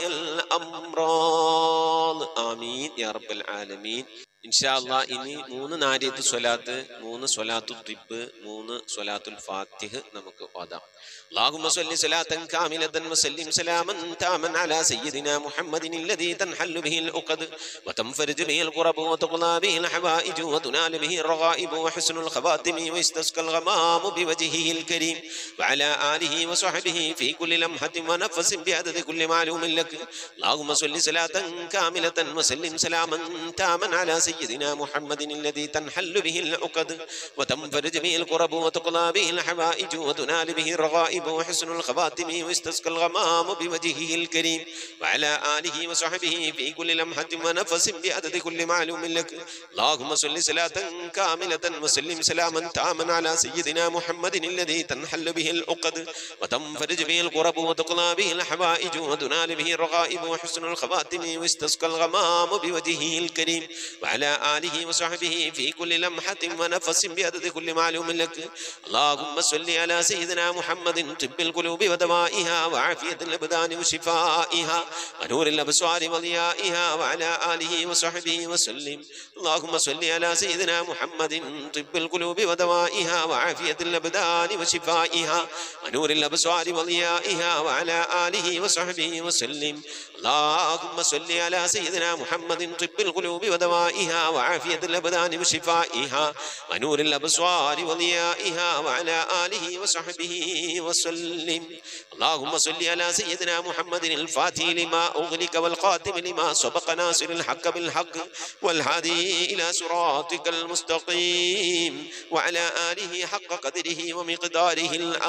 الأمراض آمين يا رب العالمين ഇൻഷാ അല്ലാഹ് ഇനി മൂന്ന് നാരിയത്ത് സ്വലാത്ത്, മൂന്ന് സ്വലാത്തു തിബ്, മൂന്ന് സ്വലാത്തുൽ ഫാത്തിഹ് നമുക്ക് ഓതാം. اللهم صل صلاة كاملة وسلم سلاما تاما على سيدنا محمد الذي تنحل به العقد وتنفرج به الكرب وتقضى به الحوائج وتنال به الرغائب وحسن الخواتم ويستسقى الغمام بوجهه الكريم وعلى آله وصحبه في كل لمحة ونفس بعدد كل معلوم لك. اللهم صل صلاة كاملة وسلم سلاما تاما على سيدنا محمد الذي تنحل به العقد وتنفرج به الكرب وتقضى به الحوائج وتنال به الرغائب وحسن الخواتم ويستسقى الغمام بوجهه الكريم وعلى آله وصحبه في كل لمحة ونفس بعدد كل معلوم لك. اللهم صل صلاة كاملة وسلم سلاما تاما على سيدنا محمد الذي تنحل به العقد وتنفرج به الكرب وتقضى به الحوائج وتنال به الرغائب وحسن الخواتم ويستسقى الغمام بوجهه الكريم وعلى آله وصحبه في كل لمحة ونفس بعدد كل معلوم لك. اللهم صل على سيدنا محمد طب القلوب ودوائها وعافية الأبدان وشفائها ونور الأبصار وضيائها وعلى آله وصحبه وسلم. اللهم صل على سيدنا محمد طب القلوب ودوائها وعافية الأبدان وشفائها ونور الأبصار وضيائها وعلى آله وصحبه وسلم. اللهم صل على سيدنا محمد طب القلوب ودوائها وعافية الأبدان وشفائها ونور الأبصار وضيائها وعلى آله وصحبه وسلم. اللهم صل على سيدنا محمد الفاتح لما أغلق والخاتم لما سبق ناصر الحق بالحق والهادي إلى صراطك المستقيم وعلى آله حق قدره ومقداره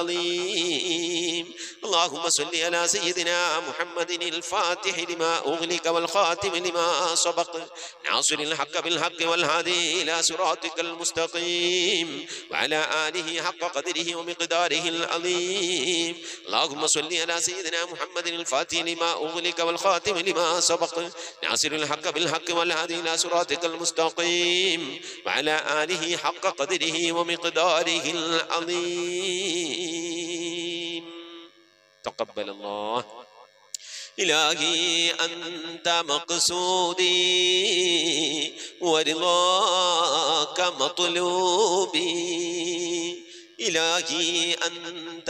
العظيم. اللهم صل على سيدنا محمد الفاتح لما أغلق والخاتم لما سبق ناصر الحق بالحق والهادي إلى صراطك المستقيم وعلى آله حق قدره ومقداره العظيم. اللهم صل على سيدنا محمد الفاتح لما أغلق والخاتم لما سبق ناصر الحق بالحق والهادي إلى صراطك المستقيم وعلى آله حق قدره ومقداره العظيم. تقبل الله. إلهي أنت مقصودي ورضاك مطلوبي إلهي أنت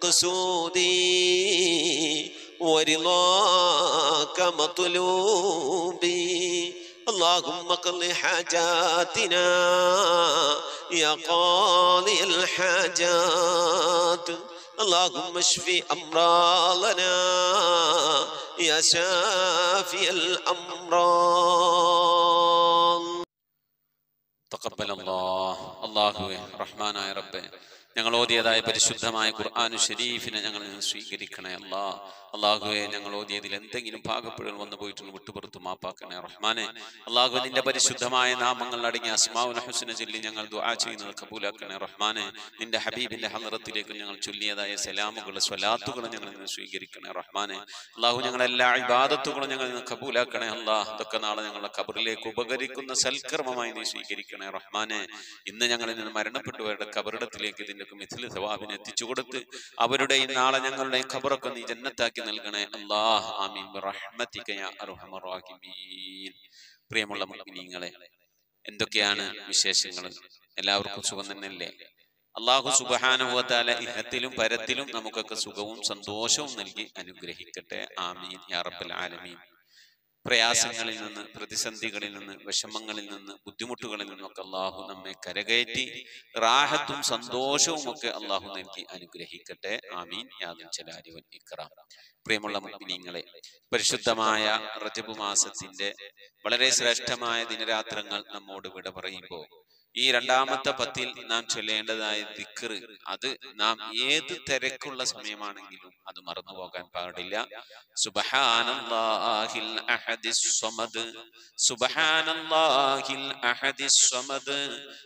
مقصودي ورضاك مطلوبي اللهم اقض حاجاتنا يا قاضي الحاجات اللهم اشف أمراضنا يا شافي الأمراض. تقبل الله. الله رحمن يا رب ഞങ്ങൾ ഓതിയതായ പരിശുദ്ധമായ ഖുർആനു ഷരീഫിനെ ഞങ്ങൾ സ്വീകരിക്കണേ അല്ലാ. അള്ളാഹുവെ, ഞങ്ങൾ ഓതിയതിൽ എന്തെങ്കിലും പാകപ്പിഴൽ വന്നു പോയിട്ടുണ്ട് വിട്ടുപുറത്ത് മാപ്പാക്കണേ റഹ്മാനെ. അള്ളാഹു, നിന്റെ പരിശുദ്ധമായ നാമങ്ങൾ അടങ്ങിയ അസ്മാഉൽ ഹുസ്ന ചൊല്ലി ഞങ്ങൾ ദുആ ചെയ്യുന്നത് കബൂലാക്കണേ റഹ്മാനെ. നിന്റെ ഹബീബിന്റെ ഹളറത്തിലേക്ക് ഞങ്ങൾ ചൊല്ലിയതായ സലാമുകൾ സ്വലാത്തുകൾ ഞങ്ങൾ നിന്ന് സ്വീകരിക്കണേ റഹ്മാനെ. അള്ളാഹു, ഞങ്ങളെല്ലാ ഇബാദത്തുകളും ഞങ്ങൾ നിന്ന് കബൂലാക്കണേ അല്ലാഹ്. ഇതൊക്കെ നാളെ ഞങ്ങളുടെ ഖബറിലേക്ക് ഉപകരിക്കുന്ന സൽക്കർമ്മമായി നീ സ്വീകരിക്കണേ റഹ്മാനെ. ഇന്ന് ഞങ്ങളിൽ നിന്ന് മരണപ്പെട്ടവരുടെ ഖബറിടത്തിലേക്ക് ഇതിന്റെ മിഥില സവാബിനെ എത്തിച്ചു കൊടുത്ത് അവരുടെയും നാളെ ഞങ്ങളുടെയും ഖബറൊക്കെ നീ ജന്നത്താക്കി നൽകണേ അല്ലാഹ്. ആമീൻ ബിറഹ്മതിക യാ അർഹമർ റഹീമീൻ. പ്രിയമുള്ള മുഅ്മിനീങ്ങളെ, എന്തൊക്കെയാണ് വിശേഷങ്ങൾ? എല്ലാവർക്കും സുഖം തന്നെയല്ലേ? അല്ലാഹു സുബ്ഹാനഹു വ തആല ഇഹത്തിലും പരത്തിലും നമുക്കൊക്കെ സുഖവും സന്തോഷവും നൽകി അനുഗ്രഹിക്കട്ടെ. ആമീൻ യാ റബ്ബൽ ആലമീൻ. പ്രയാസങ്ങളിൽ നിന്ന്, പ്രതിസന്ധികളിൽ നിന്ന്, വിഷമങ്ങളിൽ നിന്ന്, ബുദ്ധിമുട്ടുകളിൽ നിന്നൊക്കെ അള്ളാഹു നമ്മെ കരകയറ്റി റാഹത്തും സന്തോഷവും ഒക്കെ അള്ളാഹു നൽകി അനുഗ്രഹിക്കട്ടെ. ആമീൻ യാ ദൽ ജലാലി വൽ ഇക്റാം. പ്രിയമുള്ള മുഅ്മിനീങ്ങളെ, പരിശുദ്ധമായ റജബ് മാസത്തിന്റെ വളരെ ശ്രേഷ്ഠമായ ദിനരാത്രങ്ങൾ നമ്മോട് വിട പറയുമ്പോൾ ഈ രണ്ടാമത്തെ പത്തിൽ നാം ചൊല്ലേണ്ടതായ ദിക്ർ, അത് നാം ഏത് തിരക്കുള്ള സമയമാണെങ്കിലും അത് മറന്നുപോകാൻ പാടില്ല. സുബ്ഹാനല്ലാഹിൽ അഹദിസ് സ്വമദ്, സുബ്ഹാനല്ലാഹിൽ അഹദിസ് സ്വമദ്,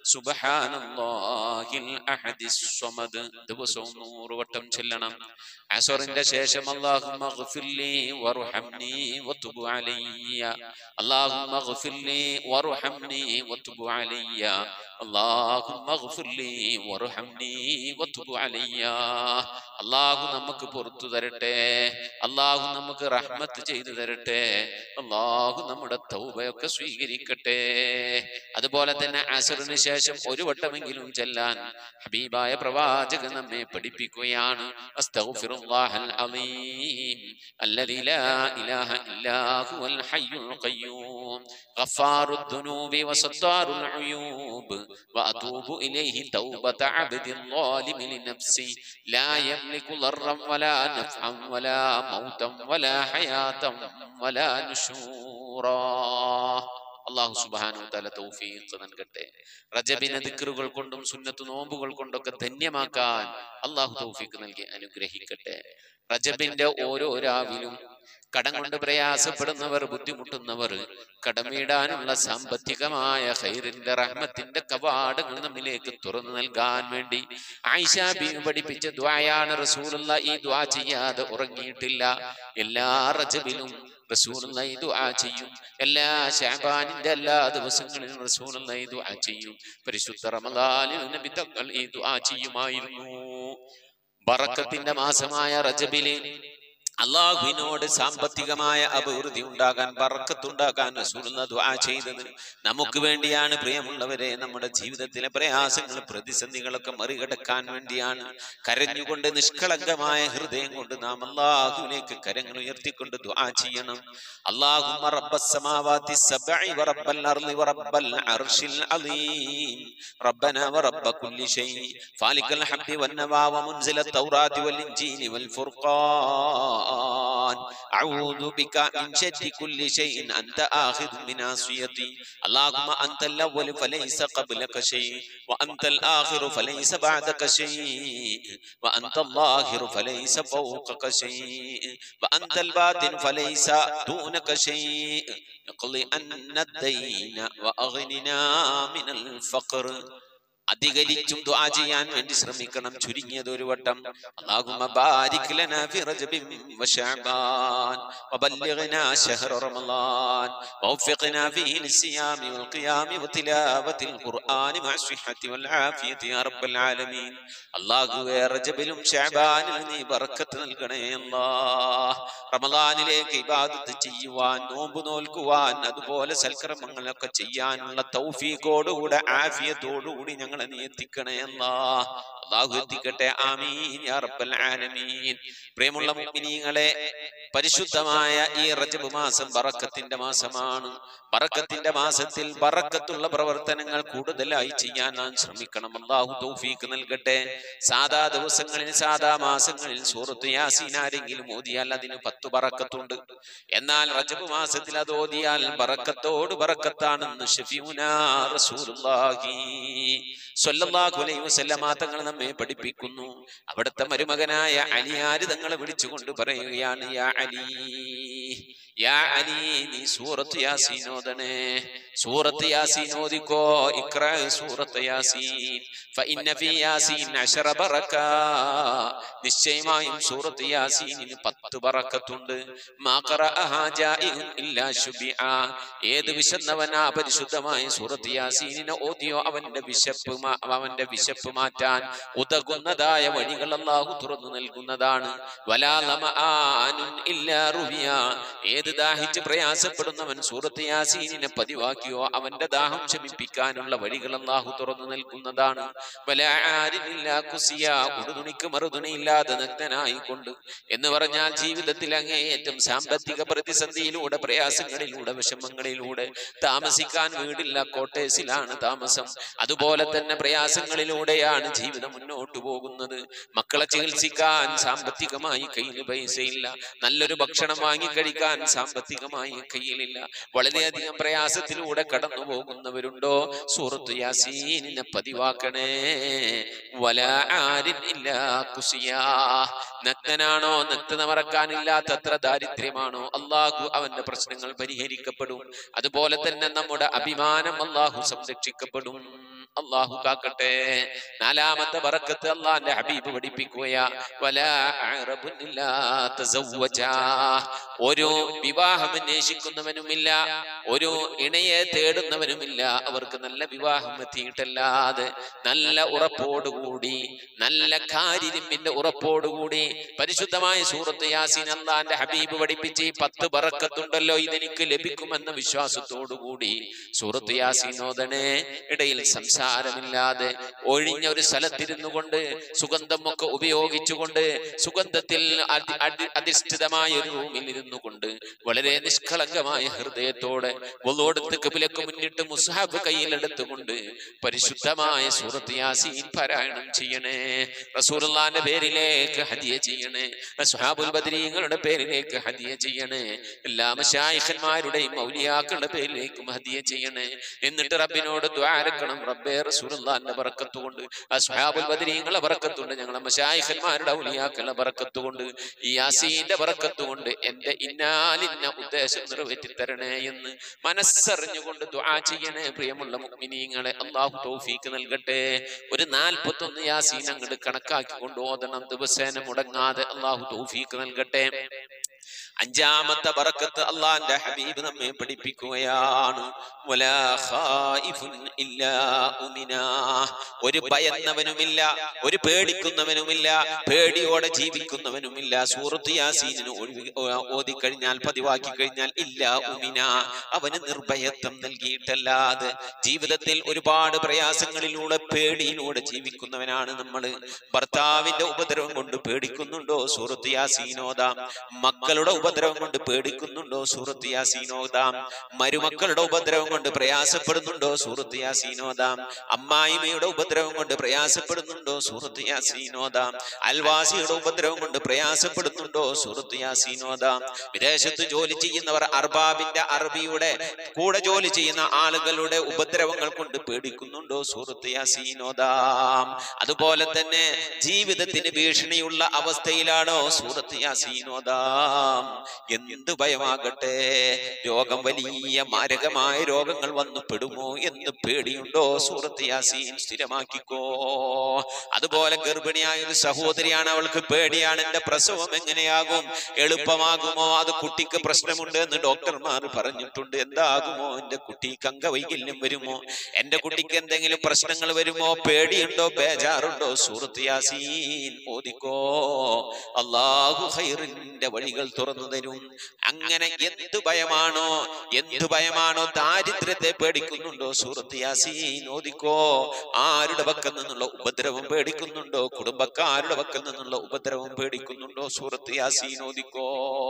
സുബ്ഹാനല്ലാഹിൽ അഹദിസ് സ്വമദ് ദിവസവും നൂറ് വട്ടം ചൊല്ലണം. അസ്റിന്റെ ശേഷം അല്ലാഹുമ്മ ഗ്ഫിർലി വർഹംനി വതുബ് അലയ്യ, അല്ലാഹുമ്മ ഗ്ഫിർലി വർഹംനി വതുബ് അലയ്യ, അല്ലാഹുമ്മ ഗ്ഫിർലി വർഹംനി വതുബ് അലയ്യ. അല്ലാഹു നമുക്ക് പുറത്തു തരട്ടെ, അല്ലാഹു നമുക്ക് റഹ്മത്ത് ചെയ്തു തരട്ടെ, അല്ലാഹു നമ്മുടെ തൗബയൊക്കെ സ്വീകരിക്കട്ടെ. അതുപോലെ തന്നെ അസ്റിന് ശേഷം ഒരു വട്ടമെങ്കിലും ചൊല്ലാൻ ഹബീബായ പ്രവാചകൻ നമ്മെ പഠിപ്പിക്കുകയാണ്. അസ്തഗ്ഫിറുല്ലാഹൽ അലീം അല്ലദീ ലാ ഇലാഹ ഇല്ലാ ഹുവൽ ഹയ്യുൽ ഖയ്യൂം ഗഫാറുദ് ദുനൂബി വസത്താറുൽ ഉയൂബ് വഅതൂബു ഇലൈഹി തൗബത അബ്ദിൽ ളാലിമി ലിനഫ്സി ലാ യംലികു ദർറൻ വലാ നഫ്അൻ വലാ മൗതൻ വലാ ഹയാതൻ വലാ നുശൂറാ. അല്ലാഹു സുബ്ഹാനഹു വ തആല തൗഫീഖ് നൽകട്ടെ. റജബിനെ ദിക്റുകൾ കൊണ്ടും സുന്നത്ത് നോമ്പുകൾ കൊണ്ടൊക്കെ ധന്യമാക്കാൻ അല്ലാഹു തൗഫീഖ് നൽകി അനുഗ്രഹിക്കട്ടെ. റജബിന്റെ ഓരോ രാവിലും കടം കൊണ്ട് പ്രയാസപ്പെടുന്നവർ, ബുദ്ധിമുട്ടുന്നവർ, കടമീടാനുള്ള സാമ്പത്തികമായ ഖൈറിന്റെ റഹ്മത്തിന്റെ കവാടങ്ങൾ നമ്മിലേക്ക് തുറന്നു നൽകാൻ വേണ്ടി ആയിഷ ബീവി പഠിപ്പിച്ച ദുആയാണ് റസൂലുള്ളാഹി. ഈ ദുആ ചെയ്യാതെ ഉറങ്ങിയിട്ടില്ല. എല്ലാ റജബിലും റസൂലുള്ളാഹി ദുആ ചെയ്യും. എല്ലാ ശഅബാനിന്റെ എല്ലാ ദിവസങ്ങളിലും റസൂലുള്ളാഹി ദുആ ചെയ്യും. പരിശുദ്ധ റമളാനിൽ നബി തങ്ങൾ ഈ ദുആ ചെയ്യുമായിരുന്നു. ബറക്കത്തിന്റെ മാസമായ റജബിലെ അള്ളാഹുവിനോട് സാമ്പത്തികമായ അഭിവൃദ്ധി ഉണ്ടാകാൻ, ബറക്കത്തുണ്ടാകാൻ റസൂലുള്ളാഹി ദുആ ചെയ്തത് നമുക്ക് വേണ്ടിയാണ്. പ്രിയമുള്ളവരെ, നമ്മുടെ ജീവിതത്തിലെ പ്രയാസങ്ങൾ, പ്രതിസന്ധികളൊക്കെ മറികടക്കാൻ വേണ്ടിയാണ്. കരഞ്ഞുകൊണ്ട് നിഷ്കളങ്കമായ ഹൃദയം കൊണ്ട് നാം അള്ളാഹുവിലേക്ക് കരങ്ങൾ ഉയർത്തിക്കൊണ്ട് ദുആ ചെയ്യണം. അല്ലാഹുമ്മ റബ്ബസ് സമാവാതി സബ്ഇ വറബ്ബൽ അർളി വറബ്ബൽ അർശിൽ അളീം റബ്ബനാ വറബ്ബ കുല്ലി ശൈഇ ഫാലിക്കൽ ഹബ്ബി വന്നവാ വമുൻസിലത് തൗറാത്തി വൽ ഇൻജീലി വൽ ഫുർഖാൻ أعوذ بك من شر كل شيء أنت آخذ بناصيتي اللهم أنت الأول فليس قبلك شيء وأنت الآخر فليس بعدك شيء وأنت الظاهر فليس فوقك شيء وأنت الباطن فليس دونك شيء اقضي عنا الدين وأغننا من الفقر. അധികരിച്ചും ദുആ ചെയ്യാൻ വേണ്ടി ശ്രമിക്കണം. ചുരുങ്ങിയത് ഒരു വട്ടം. അല്ലാഹുമ്മ ബാരിക് ലനാ ഫി റജബിൻ വശഅബാൻ വബല്ലിഗ്നാ ശഹ്റ റമളാൻ വവഫിഖ്നാ ഫീഹി ലിസ്സിയാമി വൽഖിയാമി വതിലാവത്തിൽ ഖുർആനി മഅ സിഹ്ഹതി വൽ ആഫിയതി യാ റബ്ബൽ ആലമീൻ. അല്ലാഹുവേ, റജബിലും ശഅബാനിലും നീ ബറക്കത്ത് നൽകണേ അല്ലാഹ്. റമളാനിലേക്ക് ഇബാദത്ത് ചെയ്യുവാൻ, നോമ്പ് നോൽക്കുവാൻ, അതുപോലെ സൽക്കർമ്മങ്ങളൊക്കെ ചെയ്യാനുള്ള തൗഫീഖോടുകൂടെ ആഫിയത്തോടുകൂടി ഞങ്ങൾ നീ എത്തിക്കണേ അല്ലാഹ്. അല്ലാഹു എത്തിക്കട്ടെ. ആമീൻ യാ റബ്ബൽ ആലമീൻ. പ്രിയമുള്ള മുഅ്മിനീങ്ങളെ, പരിശുദ്ധമായ ഈ റജബ് മാസം ബറക്കത്തിന്റെ മാസമാണ്. ബറക്കത്തിന്റെ മാസത്തിൽ ബറക്കത്തുള്ള പ്രവർത്തനങ്ങൾ കൂടുതലായി ചെയ്യാൻ നാം ശ്രമിക്കണം. അല്ലാഹു തൗഫീഖ് നൽകട്ടെ. സാധാ ദിവസങ്ങളിൽ സാധാ മാസങ്ങളിൽ സൂറത്ത് യാസീൻ ആരെങ്കിലും ഓതിയാൽ അതിന് പത്ത് ബറക്കത്തുണ്ട്. എന്നാൽ റജബ് മാസത്തിൽ അത് ഓതിയാൽ ബറക്കത്തോട് ബറക്കത്താണെന്ന് ശഫീഉനാ റസൂലുള്ളാഹി സ്വല്ലല്ലാഹു അലൈഹി വസല്ലമ തങ്ങൾ നമ്മെ പഠിപ്പിക്കുന്നു. അവിടുത്തെ മരുമകനായ അലിയാർ തങ്ങളെ വിളിച്ചുകൊണ്ട് പറയുകയാണ്, യാ അലി, യാ അലി, നീ സൂറത്ത് യാസീൻ ഓതണേ. സൂറത്ത് യാസീൻ ഓതിക്കോ. ഇഖ്റാ സൂറത്ത് യാസീൻ ഫഇന്ന ഫീ യാസീൻ അശറ ബറക. നിശ്ചയമായും സൂറത്ത് യാസീനിന് പത്ത് ബറക്കത്തുണ്ട്. മാ ഖറഅഹാ ജാഇഉൻ ഇല്ലാ ശുബിഅ. ഏത് വിശന്നവനാ പരിശുദ്ധമായ സൂറത്ത് യാസീനിനെ ഓതിയോ അവന്റെ വിശപ്പ് അവന്റെ വിശപ്പ് മാറ്റാൻ ഉതകുന്നതായ വഴികൾ അല്ലാഹു തുറന്നു നൽകുന്നതാണ്. വലാ ലമആനുൻ ഇല്ലാ റുബിയ. ഏത് ദാഹിച്ച് പ്രയാസപ്പെടുന്നവൻ സൂറത്ത് യാസീനിനെ പതിവാക്കിയോ അവന്റെ ദാഹം ശമിപ്പിക്കാനുള്ള വഴികൾ അല്ലാഹു തുറന്നു നൽകുന്നതാണ്. വലാ ആരിൻ ഇല്ലാ കുസിയ. ഉടുതുണിക്ക് മറുതുണിയില്ലാതെ നഗ്നനായിക്കൊണ്ട് എന്ന് പറഞ്ഞാൽ ജീവിതത്തിൽ അങ്ങേയറ്റം സാമ്പത്തിക പ്രതിസന്ധിയിലൂടെ പ്രയാസങ്ങളിലൂടെ വിഷമങ്ങളിലൂടെ താമസിക്കാൻ വീടില്ല, കോട്ടേഴ്സിലാണ് താമസം. അതുപോലെ തന്നെ പ്രയാസങ്ങളിലൂടെയാണ് ജീവിതം മുന്നോട്ടു പോകുന്നത്. മക്കളെ ചികിത്സിക്കാൻ സാമ്പത്തികമായി കയ്യിൽ പൈസയില്ല, നല്ലൊരു ഭക്ഷണം വാങ്ങി കഴിക്കാൻ സാമ്പത്തികമായി കയ്യിലില്ല, വളരെയധികം പ്രയാസത്തിലൂടെ കടന്നു പോകുന്നവരുണ്ടോ? സൂറത്ത് യാസീനിനെ പതിവാക്കണേ. വലാ ആരിൻ ഇല്ലാ കുസിയാ. നഗ്നനാണോ? നഗ്നത മറക്കാനില്ലാത്തത്ര ദാരിദ്ര്യമാണോ? അല്ലാഹു അവന്റെ പ്രശ്നങ്ങൾ പരിഹരിക്കപ്പെടും. അതുപോലെ തന്നെ നമ്മുടെ അഭിമാനം അല്ലാഹു സംരക്ഷിക്കപ്പെടും. അല്ലാഹു കാക്കട്ടെ. നാലാമത്തെ ബറക്കത്ത് അല്ലാഹുവിന്റെ ഹബീബ് പഠിപ്പിക്കുകയാ, വലാ അറബുൻ ഇല്ലാ തസവ്വജാ. ഒരു വിവാഹം അന്വേഷിക്കുന്നവനുമില്ല, ഒരു ഇണയെ തേടുന്നവനുമില്ല. അവർക്ക് നല്ല വിവാഹം എത്തിയിട്ടല്ലാതെ നല്ല ഉറപ്പോടുകൂടി, നല്ല കാരിരിമ്പിന്റെ ഉറപ്പോടുകൂടി പരിശുദ്ധമായ സൂറത്ത് യാസീൻ അല്ലാഹുവിന്റെ ഹബീബ് പഠിപ്പിച്ച് ഈ പത്ത് ബറക്കത്തുണ്ടല്ലോ, ഇതെനിക്ക് ലഭിക്കുമെന്ന വിശ്വാസത്തോടുകൂടി സൂറത്ത് യാസീൻ ഓതണേ. ഇടയിൽ സംസാരമില്ലാതെ ഒഴിഞ്ഞ ഒരു സ്ഥലത്തിരുന്നു കൊണ്ട് സുഗന്ധം ഒക്കെ ഉപയോഗിച്ചുകൊണ്ട് സുഗന്ധത്തിൽ അധിഷ്ഠിതമായ ഒരു റൂമിൽ ഇരുന്നു കൊണ്ട് വളരെ നിഷ്കളങ്കമായ ഹൃദയത്തോടെ വളുവെടുത്ത് ഖിബ്ലക്ക് മുന്നിട്ട് മുസ്ഹഫ് കയ്യിലെടുത്തുകൊണ്ട് പരിശുദ്ധമായ സൂറത്ത് യാസീൻ പാരായണം ചെയ്യണേ. റസൂലുള്ളാഹിന്റെ പേരിലേക്ക് ഹദിയ ചെയ്യണേ. അസ്ഹാബുൽ ബദരീങ്ങളുടെ പേരിലേക്ക് ഹദിയ ചെയ്യണേ. എല്ലാ മശായിഖന്മാരുടെയും ഔലിയാക്കളുടെ പേരിലേക്കും ഹദിയ ചെയ്യണേ. എന്നിട്ട് റബ്ബിനോട് ദുആ അരക്കണം, റബ്ബേ റസൂലുള്ളാഹിന്റെ ബറക്കത്ത് കൊണ്ട്, അസ്ഹാബുൽ ബദരീങ്ങളുടെ ബറക്കത്ത് കൊണ്ട്, ഞങ്ങളുടെ മശായിഖന്മാരുടെ ഔലിയാക്കളുടെ ബറക്കത്ത് കൊണ്ട്, ഈ യാസീന്റെ ബറക്കത്ത് കൊണ്ട് എന്റെ ഇന്നാലിന്ന ഉദ്ദേശം നിറവേറ്റി തരണേ എന്ന് മനസ്സറിഞ്ഞുകൊണ്ട് ദുആ ചെയ്യണേ. പ്രിയമുള്ള മുഅ്മിനീങ്ങളെ, അല്ലാഹു തൗഫീഖ് നൽകട്ടെ. ഒരു നാൽപ്പത്തൊന്ന് യാസീൻ അങ്ങോട്ട് കണക്കാക്കിക്കൊണ്ട് ഓതണം ദിവസേന മുടങ്ങാതെ. അല്ലാഹു തൗഫീഖ് നൽകട്ടെ. അഞ്ചാമത്തെ ബറക്കത്ത് അല്ലാഹുവിന്റെ ഹബീബ് നമ്മെ പഠിപ്പിക്കുകയാണ്, വലാ ഖായിഫുൻ ഇല്ലാ ഉമിനാ. ഒരു ഭയന്നവനുമില്ല, ഒരു പേടിക്കുന്നവനുമില്ല, പേടിയോടെ ജീവിക്കുന്നവനുമില്ല. സൂറത്ത് യാസീനിന് ഓതിക്കഴിഞ്ഞാൽ, പതിവാക്കി കഴിഞ്ഞാൽ, ഇല്ലാ ഉമിനാ, അവന് നിർഭയത്വം നൽകിയിട്ടല്ലാതെ. ജീവിതത്തിൽ ഒരുപാട് പ്രയാസങ്ങളിലൂടെ പേടിയിലൂടെ ജീവിക്കുന്നവനാണ് നമ്മൾ. ഭർത്താവിന്റെ ഉപദ്രവം കൊണ്ട് പേടിക്കുന്നുണ്ടോ? സൂറത്ത് യാസീൻ ഓതാം. മക്കളുടെ ഉപദ്രവം കൊണ്ട് പേടിക്കുന്നുണ്ടോ? സൂറത്ത് യാസീൻ ഓതാം. മരുമക്കളുടെ ഉപദ്രവം കൊണ്ട് പ്രയാസപ്പെടുന്നുണ്ടോ? സൂറത്ത് യാസീൻ ഓതാം. അമ്മായിമ്മയുടെ ഉപദ്രവം കൊണ്ട് പ്രയാസപ്പെടുന്നുണ്ടോ? സൂറത്ത് യാസീൻ ഓതാം. അയൽവാസിയുടെ ഉപദ്രവം കൊണ്ട് പ്രയാസപ്പെടുന്നുണ്ടോ? സൂറത്ത് യാസീൻ ഓതാം. വിദേശത്ത് ജോലി ചെയ്യുന്നവർ, അർബാബിന്റെ അറബിയുടെ കൂടെ ജോലി ചെയ്യുന്ന ആളുകളുടെ ഉപദ്രവങ്ങൾ കൊണ്ട് പേടിക്കുന്നുണ്ടോ? സൂറത്ത് യാസീൻ ഓതാം. അതുപോലെ തന്നെ ജീവിതത്തിന് ഭീഷണിയുള്ള അവസ്ഥയിലാണോ? സൂറത്ത് യാസീൻ ഓതാം. എന്ത് ഭയമാകട്ടെ, രോഗം വലിയ മാരകമായ രോഗങ്ങൾ വന്നു പെടുമോ എന്ന് പേടിയുണ്ടോ? സൂറത്ത് യാസീൻ സ്ഥിരമാക്കിക്കോ. അതുപോലെ ഗർഭിണിയായ ഒരു സഹോദരിയാണ്, അവൾക്ക് പേടിയാണ്, എന്റെ പ്രസവം എങ്ങനെയാകും, എളുപ്പമാകുമോ, അത് കുട്ടിക്ക് പ്രശ്നമുണ്ട് എന്ന് ഡോക്ടർമാർ പറഞ്ഞിട്ടുണ്ട്, എന്താകുമോ, എന്റെ കുട്ടിക്ക് അംഗവൈകല്യം വരുമോ, എന്റെ കുട്ടിക്ക് എന്തെങ്കിലും പ്രശ്നങ്ങൾ വരുമോ, പേടിയുണ്ടോ, ബേജാറുണ്ടോ? സൂറത്ത് യാസീൻ ഓതിക്കോ. അല്ലാഹു ഖൈറിന്റെ വഴികൾ തുറന്നു തുറന്നു തരും. അങ്ങനെ എന്തു ഭയമാണോ എന്തു ഭയമാണോ ദാരിദ്ര്യത്തെ പേടിക്കുന്നുണ്ടോ സൂറത്ത് യാസീൻ ഓദിക്കോ. ആരുടെ പക്കൽ നിന്നുള്ള ഉപദ്രവം പേടിക്കുന്നുണ്ടോ, കുടുംബക്കാരുടെ പക്കൽ നിന്നുള്ള ഉപദ്രവം പേടിക്കുന്നുണ്ടോ, സൂറത്ത് യാസീൻ ഓദിക്കോ.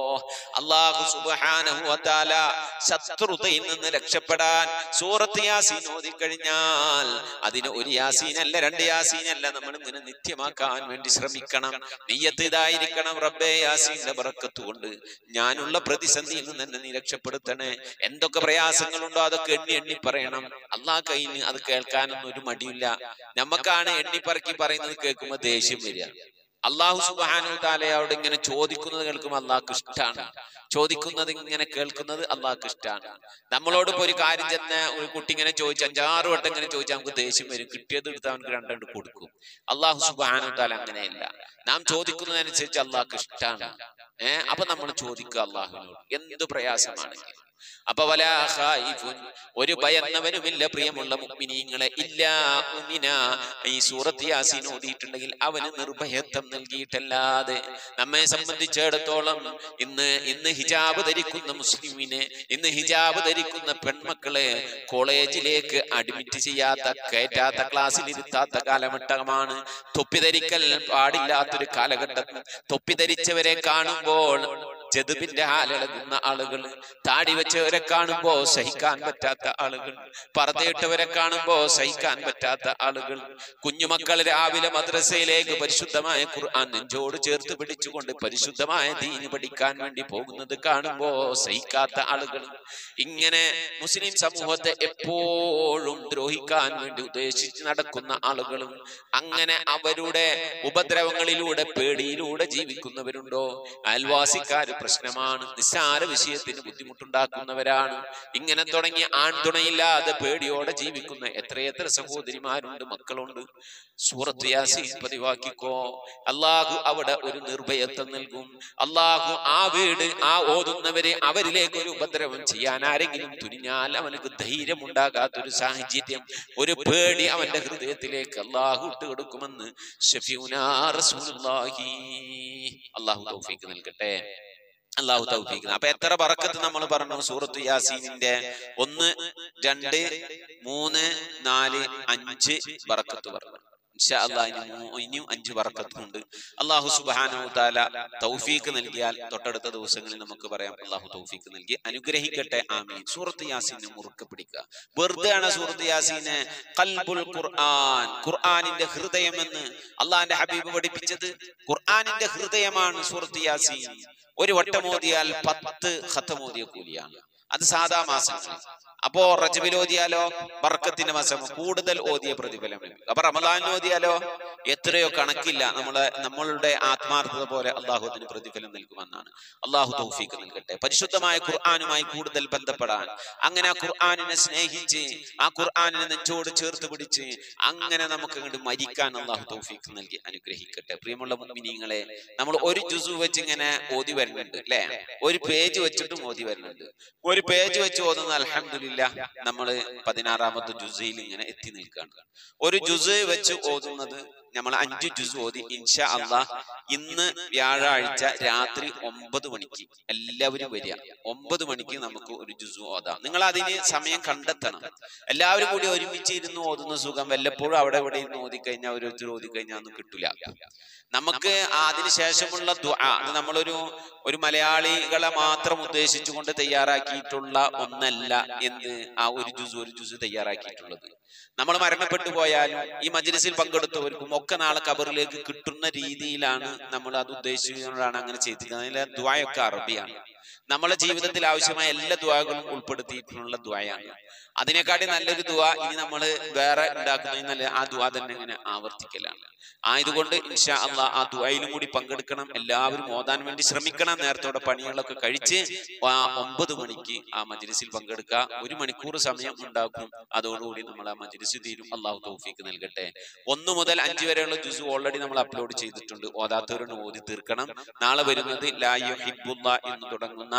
അല്ലാഹു സുബ്ഹാനഹു വ തആല ശത്രുതയിൽ നിന്ന് രക്ഷപ്പെടാൻ സൂറത്ത് യാസീൻ ഓതിക്കഴിഞ്ഞാൽ അതിന് ഒരു യാസീനല്ല രണ്ട് യാസീനല്ല നമ്മൾ ഇങ്ങനെ നിത്യമാക്കാൻ വേണ്ടി ശ്രമിക്കണം. നിയ്യത്ത് ഇതായിരിക്കണം, റബ്ബേ യാസീന്റെ ബറക്കത്ത് കൊണ്ട് ഞാനുള്ള പ്രതിസന്ധിയിൽ നിന്ന് എന്നെ നീ രക്ഷപ്പെടുത്തണേ. എന്തൊക്കെ പ്രയാസങ്ങളുണ്ടോ അതൊക്കെ എണ്ണി എണ്ണി പറയണം. അള്ളാഹ് കയ്യിൽ അത് കേൾക്കാനൊന്നും ഒരു മടിയില്ല. നമുക്കാണ് എണ്ണിപ്പറക്കി പറയുന്നത് കേൾക്കുമ്പോ ദേഷ്യം വരിക. അള്ളാഹു സുബ്ഹാനഹു തആലയോട് ഇങ്ങനെ ചോദിക്കുന്നത് കേൾക്കുമ്പോൾ അള്ളാഹ്ക്ക് ഇഷ്ടമാണ്. ചോദിക്കുന്നത് ഇങ്ങനെ കേൾക്കുന്നത് അള്ളാഹ്ക്ക് ഇഷ്ടമാണ്. നമ്മളോട് ഇപ്പൊ ഒരു കാര്യം ചെന്ന് ഒരു കുട്ടി ഇങ്ങനെ ചോദിച്ചു അഞ്ചാറ് വട്ടം ഇങ്ങനെ ചോദിച്ചാൽ നമുക്ക് ദേഷ്യം വരും. കിട്ടിയത് എടുത്ത് അവനക്ക് രണ്ടെണ്ണം കൊടുക്കും. അള്ളാഹു സുബ്ഹാനഹു തആല അങ്ങനെയല്ല. നാം ചോദിക്കുന്നതനുസരിച്ച് അള്ളാഹ്ക്ക് ഇഷ്ടമാണ്. ഏഹ് അപ്പൊ നമ്മൾ ചോദിക്കുക അള്ളാഹുവിനോട് എന്ത് പ്രയാസമാണെങ്കിൽ. അപ്പൊ വലാ ഖായിഫുൻ ഒരു ഭയന്നവനുമില്ല പ്രിയമുള്ള മുഅ്മിനീങ്ങളെ ഇല്ലാ മുഅ്മിന. ഈ സൂറത്ത് യാസീൻ ഓതിയിട്ടുണ്ടെങ്കിൽ അവന് നിർഭയത്വം നൽകിയിട്ടല്ലാതെ. നമ്മെ സംബന്ധിച്ചിടത്തോളം ഇന്ന് ഇന്ന് ഹിജാബ് ധരിക്കുന്ന മുസ്ലിമിനെ, ഇന്ന് ഹിജാബ് ധരിക്കുന്ന പെൺമക്കളെ കോളേജിലേക്ക് അഡ്മിറ്റ് ചെയ്യാത്ത, കയറ്റാത്ത, ക്ലാസ്സിൽ ഇരുത്താത്ത കാലഘട്ടമാണ്. തൊപ്പി ധരിക്കൽ പാടില്ലാത്തൊരു കാലഘട്ടം. തൊപ്പി ധരിച്ചവരെ കാണുമ്പോൾ ജദുബിന്റെ ഹാലിളകുന്ന ആളുകൾ, താടി വെച്ചവരെ കാണുമ്പോ സഹിക്കാൻ പറ്റാത്ത ആളുകൾ, പർദ്ദയിട്ടവരെ കാണുമ്പോ സഹിക്കാൻ പറ്റാത്ത ആളുകൾ, കുഞ്ഞുമക്കൾ രാവിലെ മദ്രസയിലേക്ക് പരിശുദ്ധമായ ഖുർആൻ നെഞ്ചോട് ചേർത്ത് പിടിച്ചുകൊണ്ട് പരിശുദ്ധമായ ദീന് പഠിക്കാൻ വേണ്ടി പോകുന്നത് കാണുമ്പോ സഹിക്കാത്ത ആളുകൾ, ഇങ്ങനെ മുസ്ലിം സമൂഹത്തെ എപ്പോഴും ദ്രോഹിക്കാൻ വേണ്ടി ഉദ്ദേശിച്ച് നടക്കുന്ന ആളുകളും, അങ്ങനെ അവരുടെ ഉപദ്രവങ്ങളിലൂടെ പേടിയിലൂടെ ജീവിക്കുന്നവരുണ്ടോ? അയൽവാസിക്കാര് പ്രശ്നമാണ്, നിസ്സാര വിഷയത്തിന് ബുദ്ധിമുട്ടുണ്ടാക്കുന്നവരാണ്. ഇങ്ങനെ തുടങ്ങി ആൺതുണയില്ലാതെ പേടിയോടെ ജീവിക്കുന്ന എത്രയെത്ര സഹോദരിമാരുണ്ട്, മക്കളുണ്ട്. സൂറത്ത് യാസീൻ പതിവാക്കിക്കോ. അള്ളാഹു അവിടെ ഒരു നിർഭയത്വം നൽകും. അള്ളാഹു ആ വീട് ആ ഓതുന്നവരെ അവരിലേക്ക് ഒരു ഉപദ്രവം ചെയ്യാൻ ആരെങ്കിലും തുനിഞ്ഞാൽ അവനക്ക് ധൈര്യം ഉണ്ടാകാത്തൊരു സാഹചര്യം, ഒരു പേടി അവന്റെ ഹൃദയത്തിലേക്ക് അള്ളാഹു ഇട്ട് കൊടുക്കുമെന്ന് ശഫീഉനാ റസൂലുള്ളാഹി. അള്ളാഹു തൗഫീഖ് നൽകട്ടെ. അള്ളാഹു തൗഫീഖ്. അപ്പൊ എത്ര ബറക്കത്ത് നമ്മൾ പറഞ്ഞു സൂറത്ത് യാസീനിന്റെ? ഒന്ന്, രണ്ട്, മൂന്ന്, നാല്, അഞ്ച് ബറക്കത്ത് പറഞ്ഞു. ഇൻഷാ അല്ലാഹ് ഇനിയും അഞ്ച് ബറക്കത്തുണ്ട്. അള്ളാഹു സുബ്ഹാനഹു തആല തൗഫീഖ് നൽകിയാൽ തൊട്ടടുത്ത ദിവസങ്ങളിൽ നമുക്ക് പറയാം. അള്ളാഹു തൗഫീഖ് നൽകി അനുഗ്രഹിക്കട്ടെ. ആമീൻ. സൂറത്ത് യാസീനെ മുറുക്കെ പിടിക്കുക. വെറുതെയാണ് സൂറത്ത് യാസീനെ ഖൽബുൽ ഖുർആൻ, ഖുർആനിന്റെ ഹൃദയം എന്ന് അള്ളാഹിന്റെ ഹബീബ് പഠിപ്പിച്ചത്. ഖുർആനിന്റെ ഹൃദയമാണ് സൂറത്ത് യാസീൻ. ഒരു വട്ടം ഓതിയാൽ പത്ത് ഖത്തം ഓതിയ കൂലിയാണ്. അത് സാധാ മാസങ്ങൾ. അപ്പോ റജബിൽ ഓതിയാലോ ബർക്കത്തിന്റെ മാസം, കൂടുതൽ ഓതിയ പ്രതിഫലം ലഭിക്കും. അപ്പൊ റമദാൻ ഓതിയാലോ എത്രയോ കണക്കില്ല. നമ്മളെ നമ്മളുടെ ആത്മാർത്ഥത പോലെ അള്ളാഹു അതിന് പ്രതിഫലം നൽകുമെന്നാണ്. അള്ളാഹു തൗഫീഖ് നൽകട്ടെ. പരിശുദ്ധമായ ഖുർആനുമായി കൂടുതൽ ബന്ധപ്പെടാൻ, അങ്ങനെ ആ ഖുർആനിനെ സ്നേഹിച്ച് ആ ഖുർആനിനെ നെഞ്ചോട് ചേർത്ത് പിടിച്ച് അങ്ങനെ നമുക്ക് അങ്ങോട്ട് മരിക്കാൻ അള്ളാഹു തൗഫീഖ് നൽകി അനുഗ്രഹിക്കട്ടെ. പ്രിയമുള്ള മുഅ്മിനീങ്ങളെ, നമ്മൾ ഒരു ജുസു വെച്ച് ഇങ്ങനെ ഓതി വരുന്നുണ്ട് അല്ലെ, ഒരു പേജ് വെച്ചിട്ടും ഓതി വരുന്നുണ്ട്. ഒരു പേജ് വെച്ച് ഓതുന്ന അൽഹംദുലില്ലാഹ് നമ്മള് പതിനാറാമത്തെ ജുസയിൽ ഇങ്ങനെ എത്തി നിൽക്കുകയാണ്. ഒരു ജുസ് വെച്ച് ഓതുന്നത് നമ്മൾ അഞ്ചു ജുസ് ഓതി. ഇൻഷാ അള്ളാഹ് ഇന്ന് വ്യാഴാഴ്ച രാത്രി ഒമ്പത് മണിക്ക് എല്ലാവരും വരിക. ഒമ്പത് മണിക്ക് നമുക്ക് ഒരു ജുസ് ഓതാം. നിങ്ങൾ അതിന് സമയം കണ്ടെത്തണം. എല്ലാവരും കൂടി ഒരുമിച്ച് ഇരുന്ന് ഓതുന്ന സുഖം വല്ലപ്പോഴും അവിടെ ഇവിടെ ഇരുന്ന് ഓതിക്കഴിഞ്ഞാൽ ഓരോരുത്തർ ഓതിക്കഴിഞ്ഞാൽ ഒന്നും കിട്ടില്ല. നമുക്ക് അതിനുശേഷമുള്ള ദുആ, അത് നമ്മളൊരു ഒരു മലയാളികളെ മാത്രം ഉദ്ദേശിച്ചുകൊണ്ട് തയ്യാറാക്കിയിട്ടുള്ള ഒന്നല്ല. എന്ത് ആ ഒരു ജുസ് ഒരു ജുസ് തയ്യാറാക്കിയിട്ടുള്ളത് നമ്മൾ മരണപ്പെട്ടു പോയാലും ഈ മജ്‌ലിസിൽ പങ്കെടുത്തവർക്കും ഒക്കെ നാളെ ഖബറിലേക്ക് കിട്ടുന്ന രീതിയിലാണ് നമ്മൾ അത് ഉദ്ദേശിച്ചുകൊണ്ടാണ് അങ്ങനെ ചെയ്തിരിക്കുന്നത്. അതിലെ ദുആയൊക്കെ അറബിയാണ്. നമ്മളെ ജീവിതത്തിൽ ആവശ്യമായ എല്ലാ ദുആകളും ഉൾപ്പെടുത്തിയിട്ടുള്ള ദുആയാണ്. അതിനെക്കാട്ടി നല്ലൊരു ദുആ ഇനി നമ്മൾ വേറെ ഉണ്ടാക്കുന്നതിന് നല്ല ആ ദുആ തന്നെ ഇങ്ങനെ ആവർത്തിക്കലാണ്. ആയതുകൊണ്ട് ഇൻഷാ അള്ളാഹ് ആ ദുആയിലും കൂടി പങ്കെടുക്കണം. എല്ലാവരും ഓതാൻ വേണ്ടി ശ്രമിക്കണം. നേരത്തോടെ പണികളൊക്കെ കഴിച്ച് ആ ഒമ്പത് മണിക്ക് ആ മജ്‌ലിസിൽ പങ്കെടുക്കുക. ഒരു മണിക്കൂർ സമയം ഉണ്ടാക്കും. അതോടുകൂടി നമ്മൾ ആ മജ്‌ലിസ് തീരും. അള്ളാഹു തൗഫീഖ് നൽകട്ടെ. ഒന്ന് മുതൽ അഞ്ച് വരെയുള്ള ജുസ് ഓൾറെഡി നമ്മൾ അപ്ലോഡ് ചെയ്തിട്ടുണ്ട്. ഓതാത്തവരൊന്ന് ഓതി തീർക്കണം. നാളെ വരുന്നത് ലാ യുഹിബ്ബുല്ലാഹ് എന്ന് തുടങ്ങുന്ന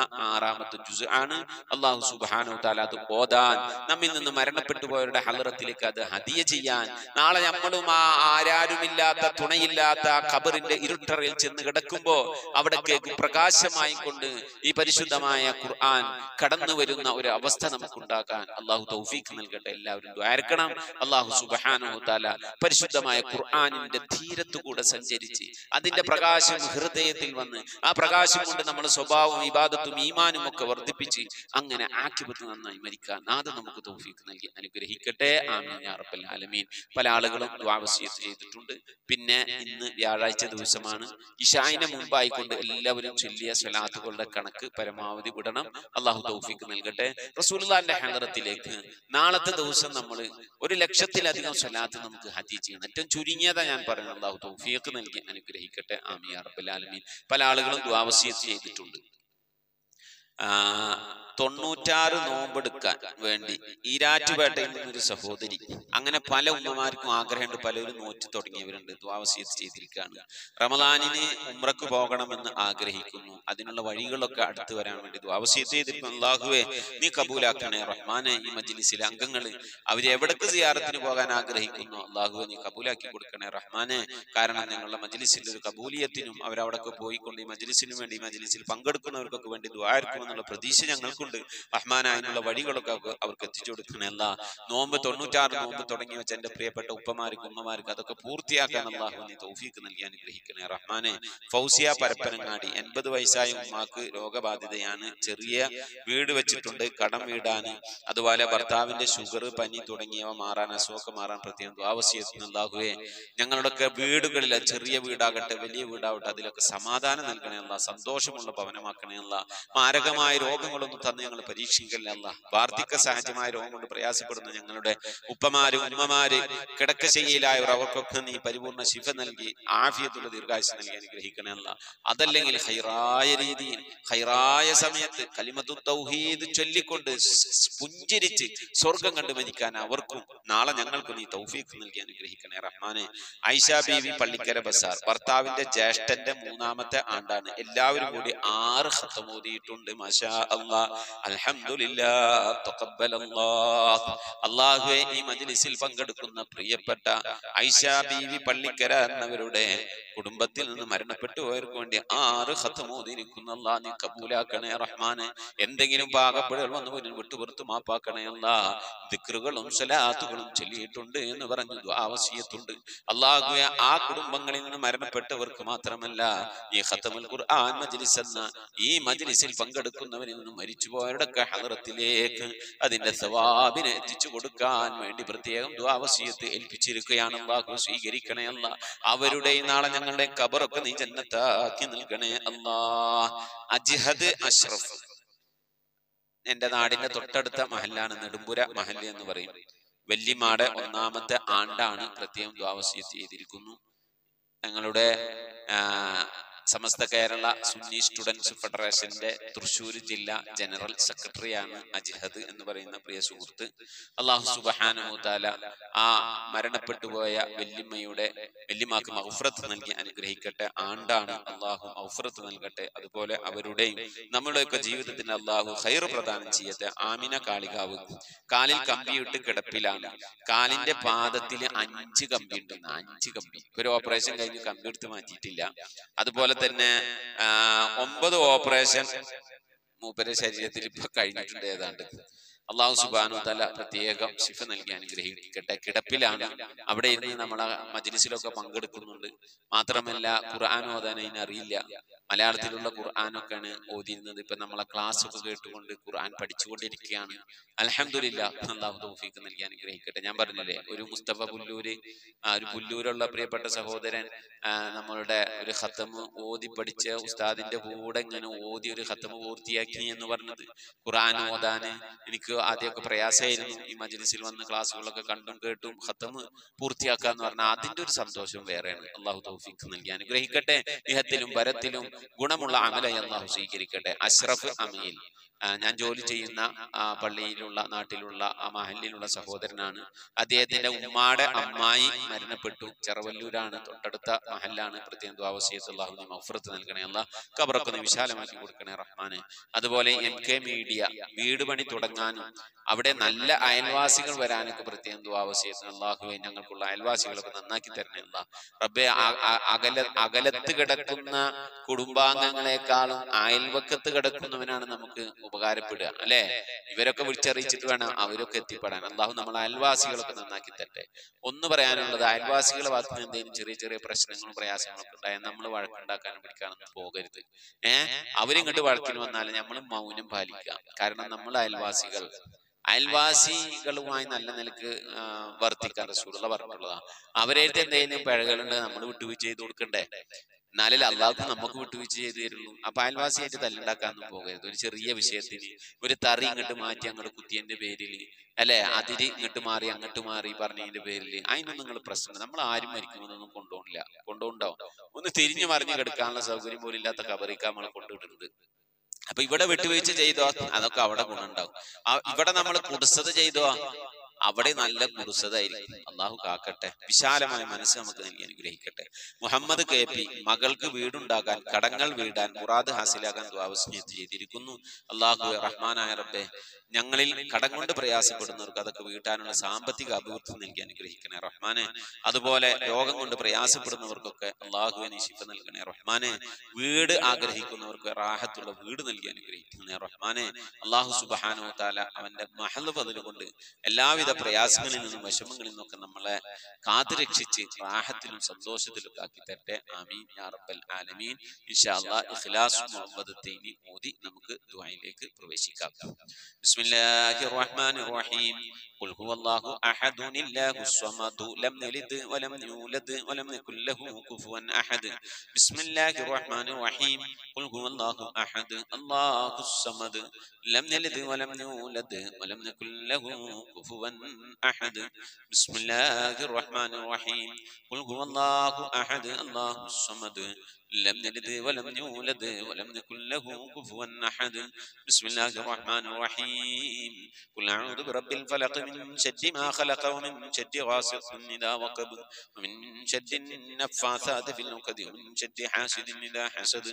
ആറാമത്തെ ജുസ് ആണ്. അള്ളാഹു സുബ്ഹാനഹു വ തആല അത് ഓതാൻ, നമ്മിൽ നിന്ന് മരണപ്പെട്ടു പോയവരുടെ ഹളറത്തിലേക്ക് അത് ഹദിയ ചെയ്യാൻ, നാളെ നമ്മളും ആ ആരാരുമില്ലാത്ത തുണയില്ലാത്ത ഖബറിന്റെ ഇരുട്ടറയിൽ ചെന്ന് കിടക്കുമ്പോ അവിടേക്ക് പ്രകാശമായി കൊണ്ട് ഈ പരിശുദ്ധമായ ഖുർആൻ കടന്നു വരുന്ന ഒരു അവസ്ഥ നമുക്കുണ്ടാക്കാൻ അള്ളാഹു തൗഫീഖ് നൽകട്ടെ. എല്ലാവരും ദുആർക്കണം. അള്ളാഹു സുബ്ഹാനഹു വ തആല പരിശുദ്ധമായ ഖുർആനിന്റെ തീരത്തുകൂടെ സഞ്ചരിച്ച് അതിന്റെ പ്രകാശം ഹൃദയത്തിൽ വന്ന് ആ പ്രകാശം കൊണ്ട് നമ്മുടെ സ്വഭാവവും ഇബാദത്തും ഈമാനും ഒക്കെ വർദ്ധിപ്പിച്ച് അങ്ങനെ ആഖിബത്ത് നന്നായി മരിക്കാൻ നാഥൻ നമുക്ക് തൗഫീഖ് നൽകി അനുഗ്രഹിക്കട്ടെ. ആമീൻ യാ റബ്ബൽ ആലമീൻ. പല ആളുകളും ദുആ വസിയത്ത് ചെയ്തിട്ടുണ്ട്. പിന്നെ ഇന്ന് വ്യാഴാഴ്ച ദിവസമാണ്. ഇശാഇന് മുമ്പായിക്കൊണ്ട് എല്ലാവരും ചൊല്ലിയ സ്വലാത്തുകളുടെ കണക്ക് പരമാവധി വിടണം. അള്ളാഹു തൗഫീഖ് നൽകട്ടെ. റസൂലുള്ളാഹിന്റെ ഹളറത്തിലേക്ക് നാളത്തെ ദിവസം നമ്മൾ ഒരു ലക്ഷത്തിലധികം സ്വലാത്ത് നമുക്ക് ഹദിയ ചെയ്യണം. ഏറ്റവും ചുരുങ്ങിയതാ ഞാൻ പറയുന്നത്. അള്ളാഹു തൗഫീഖ് നൽകി അനുഗ്രഹിക്കട്ടെ. ആമീൻ യാ റബ്ബൽ ആലമീൻ. പല ആളുകളും ദുആ വസിയത്ത് ചെയ്തിട്ടുണ്ട്. ആ തൊണ്ണൂറ്റാറ് നോമ്പെടുക്കാൻ വേണ്ടി ഈരാറ്റുപേട്ടയിൽ നിന്നൊരു സഹോദരി, അങ്ങനെ പല ഉമ്മമാർക്കും ആഗ്രഹമുണ്ട്, പലരും നോറ്റ് തുടങ്ങിയവരുണ്ട്, ദുആ വസിയത്ത് ചെയ്തിരിക്കുകയാണ്. റമളാനിന് ഉംറക്ക് പോകണമെന്ന് ആഗ്രഹിക്കുന്നു. അതിനുള്ള വഴികളൊക്കെ അടുത്ത് വരാൻ വേണ്ടി ദുആ വസിയത്ത് ചെയ്തിരിക്കുന്നു. അല്ലാഹുവേ നീ കബൂലാക്കണേ റഹ്മാനെ. ഈ മജ്ലിസിലെ അംഗങ്ങൾ അവര് എവിടേക്ക് സിയാറത്തിന് പോകാൻ ആഗ്രഹിക്കുന്നു, അല്ലാഹുവേ നീ കബൂലാക്കി കൊടുക്കണേ റഹ്മാനെ. കാരണം ഞങ്ങളുടെ മജ്ലിസിൽ ഒരു കബൂലിയത്തിനും അവരവിടൊക്കെ പോയിക്കൊണ്ട് ഈ മജ്ലിസിനു വേണ്ടി ഈ മജ്ലിസിൽ പങ്കെടുക്കുന്നവർക്കൊക്കെ വേണ്ടി ദുആർക്കുമെന്നുള്ള പ്രതീക്ഷ ഞങ്ങൾക്കുണ്ട്. റഹ്മാനെ അതിനുള്ള വഴികളൊക്കെ അവർക്ക് എത്തിച്ചു കൊടുക്കണേ. അല്ലാ നോമ്പ് തൊണ്ണൂറ്റാറ് നോമ്പ് തുടങ്ങി വെച്ച എന്റെ പ്രിയപ്പെട്ട ഉപ്പമാർക്കും ഉമ്മമാർക്കും അതൊക്കെ പൂർത്തിയാക്കാൻ അല്ലാഹു നീ തൗഫീഖ് നൽകി അനുഗ്രഹിക്കണേ റഹ്മാനെ. ഫൗസിയ പരപ്പനങ്ങാടി, എൺപത് വയസ്സായ ഉമ്മാക്ക് രോഗബാധിതയാണ്. ചെറിയ വീട് വെച്ചിട്ടുണ്ട്, കടം വീടാന്. അതുപോലെ ഭർത്താവിന്റെ ഷുഗർ, പനി തുടങ്ങിയവ മാറാൻ, അസുഖമൊക്കെ മാറാൻ പ്രത്യേകം ദുആ വസിയത്ത് അല്ലാഹുവേ. ഞങ്ങളുടെയൊക്കെ വീടുകളിൽ ചെറിയ വീടാകട്ടെ വലിയ വീടാവട്ടെ അതിലൊക്കെ സമാധാനം നൽകണേ അല്ലാ. സന്തോഷമുള്ള ഭവനമാക്കണേ അല്ലാ. മാരകമായ രോഗങ്ങളൊന്നും തന്ന് ഞങ്ങൾ പരീക്ഷിക്കല്ലേ അല്ലാ. വാർദ്ധക്യ സഹജമായ രോഗം കൊണ്ട് പ്രയാസപ്പെടുന്ന ഞങ്ങളുടെ ഉപ്പമാര് ഉമ്മമാര് കിടക്കശയ്യയിലായവർ അവർക്കൊക്കെ നീ പരിപൂർണ്ണ ശിഫ നൽകി ആഫിയത്തുള്ള ദീർഘായുസ്സ് നൽകി അനുഗ്രഹിക്കണേ അല്ലാ. അതല്ലെങ്കിൽ ഹൈറായ രീതിയിൽ ഹൈറായ സമയത്ത് കലിമത്തു തൗഹീദ് ചൊല്ലിക്കൊണ്ട് പുഞ്ചിരിച്ച് സ്വർഗം കണ്ടു മരിക്കാൻ അവർക്കും നാളെ ഞങ്ങൾക്ക് നീ തൗഫീഖ് നൽകി അനുഗ്രഹിക്കണേ റഹ്മാനെ. ഐഷ ബീവി, പള്ളിക്കര ബസാർ, ഭർത്താവിന്റെ ജ്യേഷ്ഠന്റെ മൂന്നാമത്തെ ആണ്ടാണ്. എല്ലാവരും കൂടി ആറ് ഖത്ം ഓതിയിട്ടുണ്ട്. മാഷാ അല്ലാഹ്, അൽഹംദുലില്ലാഹ്, തഖബ്ബലല്ലാഹ്. അല്ലാഹുവേ ഈ മജ്ലിസിൽ പങ്കെടുക്കുന്ന പ്രിയപ്പെട്ട ഐഷ ബീവി പള്ളിക്കര എന്നവരുടെ കുടുംബത്തിൽ നിന്ന് മരണപ്പെട്ടു പോയവർക്ക് വേണ്ടി ആറ് ഖത്ം ഓതിയിരിക്കുന്ന അല്ലാഹ് നീ കബൂലാക്കണേ റഹ്മാനെ. എന്തെങ്കിലും പാകപ്പെടുകൾ വന്നു പോയി വിട്ടുപുറത്ത് മാപ്പാക്കണേ അല്ലാഹ്. ദിക്റുകളും സ്വലാത്തുകളും ചൊല്ലിയിട്ടുണ്ട് എന്ന് പറഞ്ഞു ദുആ വസിയത്തുണ്ട്. അല്ലാഹുവേ ആ കുടുംബങ്ങളിൽ നിന്ന് മരണപ്പെട്ടവർക്ക് മാത്രമല്ല ഈ ഖത്മുൽ ഖുർആൻ മജ്ലിസ് എന്ന ഈ മജ്ലിസിൽ പങ്കെടുക്കുന്നവരിൽ നിന്ന് മരിച്ചുപോയവരുടെ ഹളറത്തിലേക്ക് അതിന്റെ സവാബിനെ എത്തിച്ചു കൊടുക്കാൻ വേണ്ടി പ്രത്യേകം ദുആ വസിയത്ത് ഏൽപ്പിച്ചിരിക്കുകയാണ്. അല്ലാഹു സ്വീകരിക്കണേ അല്ലാഹ്. അവരുടെ നാളെ ഞങ്ങളുടെ ഖബറൊക്കെ നീ ജന്നത്താക്കി നൽകണേ അല്ലാഹ്. അജ്ഹദ് അഷ്റഫ് എന്റെ നാടിന്റെ തൊട്ടടുത്ത മഹല്ലാണ്, നെടുമ്പുര മഹല്ല് എന്ന് പറയും. വല്യമാടെ ഒന്നാമത്തെ ആണ്ടാണ്. പ്രത്യേകം ദുആ വസിയത്ത് ചെയ്തിരിക്കുന്നു. ഞങ്ങളുടെ സമസ്ത കേരള സുന്നി സ്റ്റുഡൻസ് ഫെഡറേഷന്റെ തൃശ്ശൂർ ജില്ലാ ജനറൽ സെക്രട്ടറിയാണ് അജ്ഹദ് എന്ന് പറയുന്ന പ്രിയ സുഹൃത്ത്. അല്ലാഹു സുബ്ഹാനഹു തആല ആ മരണപ്പെട്ടുപോയ വല്യമ്മയുടെ വല്യമാക്ക് മഗ്ഫിറത്ത് നൽകി അനുഗ്രഹിക്കട്ടെ. ആണ്ടാണ്, അല്ലാഹു മഗ്ഫിറത്ത് നൽകട്ടെ. അതുപോലെ അവരുടെയും നമ്മുടെയൊക്കെ ജീവിതത്തിന് അല്ലാഹു ഖൈർ പ്രദാനം ചെയ്യട്ടെ. ആമിന കാളികാവ് കാലിൽ കമ്പിയിട്ട് കിടപ്പിലാണ്. കാലിന്റെ പാദത്തിൽ അഞ്ച് കമ്പി ഉണ്ടെന്ന്, അഞ്ച് കമ്പി. ഒരു ഓപ്പറേഷൻ കഴിഞ്ഞ് കമ്പി എടുത്ത് മാറ്റിയിട്ടില്ല. അതുപോലെ തന്നെ ആ ഒമ്പത് ഓപ്പറേഷൻ മൂപ്പരുടെ ശരീരത്തിൽ ഇപ്പൊ കഴിഞ്ഞിട്ടുണ്ട് ഏതാണ്ട്. അല്ലാഹു സുബ്ഹാനഹു വ തആല പ്രത്യേകം ശിഫ നൽകി അനുഗ്രഹിക്കട്ടെ. കിടപ്പിലാണ്. അവിടെ ഇരുന്ന് നമ്മളെ മജ്ലിസിലൊക്കെ പങ്കെടുക്കുന്നുണ്ട്. മാത്രമല്ല ഖുർആൻ ഓതാൻ അതിന് അറിയില്ല. മലയാളത്തിലുള്ള ഖുർആനൊക്കെയാണ് ഓതിയിരുന്നത്. ഇപ്പൊ നമ്മളെ ക്ലാസ് ഒക്കെ കേട്ടുകൊണ്ട് ഖുർആൻ പഠിച്ചുകൊണ്ടിരിക്കുകയാണ്. അൽഹംദുലില്ലാഹ്, അല്ലാഹു തൗഫീഖ് നൽകി അനുഗ്രഹിക്കട്ടെ. ഞാൻ പറഞ്ഞില്ലേ, ഒരു മുസ്തഫ പുല്ലൂര്, ആ ഒരു പുല്ലൂരുള്ള പ്രിയപ്പെട്ട സഹോദരൻ നമ്മളുടെ ഒരു ഖത്തമ് ഓതി പഠിച്ച ഉസ്താദിന്റെ കൂടെ ഇങ്ങനെ ഓതി ഒരു ഖത്തമ് പൂർത്തിയാക്കി എന്ന് പറഞ്ഞത്. ഖുർആൻ ഓതാന് എനിക്ക് ആദ്യമൊക്കെ പ്രയാസമായിരുന്നു. ഈ മജ്ലിസിൽ വന്ന് ക്ലാസ്സുകളൊക്കെ കണ്ടും കേട്ടും ഖത്തമ് പൂർത്തിയാക്കാന്ന് പറഞ്ഞാൽ അതിന്റെ ഒരു സന്തോഷം വേറെയാണ്. അല്ലാഹു തൗഫീഖ് നൽകി അനുഗ്രഹിക്കട്ടെ. ഇഹത്തിലും പരത്തിലും ഗുണമുള്ള അമലായി അല്ലാഹു സ്വീകരിക്കട്ടെ. അഷ്റഫ് അമീൽ ഞാൻ ജോലി ചെയ്യുന്ന ആ പള്ളിയിലുള്ള നാട്ടിലുള്ള ആ മഹല്ലിലുള്ള സഹോദരനാണ്. അദ്ദേഹത്തിന്റെ ഉമ്മാടെ അമ്മായി മരണപ്പെട്ടു. ചെറവല്ലൂരാണ്, തൊട്ടടുത്ത മഹല്ലാണ്. പ്രത്യേകം ദുആ വസിയത്ത് അല്ലാഹു നീ മഗ്ഫിറത്ത് നൽകണേ അല്ലാഹ്, ഖബറൊക്കെ നീ വിശാലമാക്കി കൊടുക്കണേ റഹ്മാനെ. അതുപോലെ എം കെ മീഡിയ വീട് പണി തുടങ്ങാനും അവിടെ നല്ല അയൽവാസികൾ വരാനൊക്കെ പ്രത്യേകം ദുആ വസിയത്ത് അല്ലാഹുവേ ഞങ്ങൾക്കുള്ള അയൽവാസികളൊക്കെ നന്നാക്കി തരണേ അല്ലാഹ്. റബ്ബേ അകല അകലത്ത് കിടക്കുന്ന കുടുംബാംഗങ്ങളെക്കാളും അയൽവക്കത്ത് കിടക്കുന്നവനാണ് നമുക്ക് ഉപകാരപ്പെടുക അല്ലെ. ഇവരൊക്കെ വിളിച്ചറിയിച്ചിട്ട് വേണം അവരൊക്കെ എത്തിപ്പെടാൻ. അല്ലാഹു നമ്മൾ അയൽവാസികളൊക്കെ നന്നാക്കി തരട്ടെ. ഒന്ന് പറയാനുള്ളത്, അയൽവാസികളെ ഭാഗത്ത് നിന്ന് എന്തെങ്കിലും ചെറിയ ചെറിയ പ്രശ്നങ്ങളും പ്രയാസങ്ങളൊക്കെ ഉണ്ടായാൽ നമ്മൾ വഴക്കുണ്ടാക്കാനും പിടിക്കാനൊന്നും പോകരുത്. ഏഹ് അവരിങ്ങോട്ട് വഴക്കിന് വന്നാലും നമ്മൾ മൗനം പാലിക്കുക. കാരണം നമ്മൾ അയൽവാസികൾ അയൽവാസികളുമായി നല്ല നിലക്ക് വർത്തിക്കാൻ റസൂലുള്ള പറഞ്ഞിട്ടുള്ളതാണ്. അവരേറ്റ് എന്തെങ്കിലും പിഴകളുണ്ട് നമ്മൾ വിട്ടുവീഴ്ച ചെയ്ത് കൊടുക്കണ്ടേ, എന്നാലല്ലേ അള്ളാഹു നമുക്ക് വിട്ടുവീഴ്ച ചെയ്ത് തരുള്ളൂ. അപ്പൊ അയൽവാസിയായിട്ട് തല്ലുണ്ടാക്കാനൊന്നും പോകരുത്. ഒരു ചെറിയ വിഷയത്തിന് ഒരു തറി ഇങ്ങോട്ട് മാറ്റി അങ്ങോട്ട് കുത്തിയതിന്റെ പേരിൽ അല്ലെ, അതിര് ഇങ്ങോട്ട് മാറി അങ്ങോട്ട് മാറി പറഞ്ഞതിന്റെ പേരിൽ അതിനൊന്നും നിങ്ങൾ പ്രശ്നം. നമ്മൾ ആരും മരിക്കുമെന്നൊന്നും കൊണ്ടുപോകില്ല, കൊണ്ടുപോണ്ടാവും. ഒന്ന് തിരിഞ്ഞു മറിഞ്ഞു കിടക്കാനുള്ള സൗകര്യം പോലും ഇല്ലാത്ത കബറിക്ക നമ്മളെ കൊണ്ടുവിടുന്നത്. അപ്പൊ ഇവിടെ വിട്ടുവീഴ്ച ചെയ്തോ അതൊക്കെ അവിടെ ഗുണമുണ്ടാവും. ഇവിടെ നമ്മൾ കുടുസത ചെയ്തോ അവിടെ നല്ല കുടുസതായിരിക്കും. അള്ളാഹു കാക്കട്ടെ, വിശാലമായ മനസ്സ് നമുക്ക് നൽകി അനുഗ്രഹിക്കട്ടെ. മുഹമ്മദ് കെ പി മകൾക്ക് വീടുണ്ടാകാൻ, കടങ്ങൾ വീടാൻ, മുറാദ് ഹാസിലാകാൻ ദുആ വസിയത്ത് ചെയ്തിരിക്കുന്നു. അള്ളാഹു റഹ്മാനായ റബ്ബേ ഞങ്ങളിൽ കടം കൊണ്ട് പ്രയാസപ്പെടുന്നവർക്ക് അതൊക്കെ വീട്ടാനുള്ള സാമ്പത്തിക അഭിവൃദ്ധി നൽകി അനുഗ്രഹിക്കണേ റഹ്മാനെ. അതുപോലെ രോഗം കൊണ്ട് പ്രയാസപ്പെടുന്നവർക്കൊക്കെ അള്ളാഹുവെ നീ ശിഫ നൽകണേ റഹ്മാനെ. വീട് ആഗ്രഹിക്കുന്നവർക്ക് റാഹത്തുള്ള വീട് നൽകി അനുഗ്രഹിക്കണേ റഹ്മാനെ. അള്ളാഹു സുബ്ഹാനഹു വ തആല അവന്റെ മഹൽ ഫദ്ൽ കൊണ്ട് എല്ലാവിധ പ്രയാസങ്ങളിൽ നിന്നും വിഷമങ്ങളിൽ നിന്നൊക്കെ നമ്മളെ കാത്തുരക്ഷിച്ച് റാഹത്തിലും സന്തോഷത്തിലും ആക്കി തരട്ടെ. ആമീൻ യാ റബ്ബൽ ആലമീൻ. ഇൻഷാ അല്ലാഹ് ഇഖ്ലാസ് മുഹമ്മദത്തൈനി ഓതി നമുക്ക് ദുആയിലേക്ക് പ്രവേശിക്കാം. ബിസ്മില്ലാഹിർ റഹ്മാനിർ റഹീം. ഖുൽ ഹുവല്ലാഹു അഹദ് അല്ലാഹുസ് സ്വമദ് ലം യലിദ് വലം യൂലദ് വലം യകുൽ ലഹു കുഫുവൻ അഹദ്. ബിസ്മില്ലാഹിർ റഹ്മാനിർ റഹീം. ഖുൽ ഹുവല്ലാഹു അഹദ് അല്ലാഹുസ് സ്വമദ് ലം യലിദ് വലം യൂലദ് വലം യകുൽ ലഹു കുഫുവൻ അഹദ്. ബിസ്മില്ലാഹിർ റഹ്മാനിർ റഹീം. ഖുൽ ഹുവല്ലാഹു അഹദ് അല്ലാഹുസ് സ്വമദ് لم يلد ولم يولد ولم يكن له كفوا أحد. بسم الله الرحمن الرحيم. قل أعوذ برب الفلق من شر ما خلق ومن شر غاسق إذا وقب ومن شر النفاثات في العقد ومن شر حاسد إذا حسد.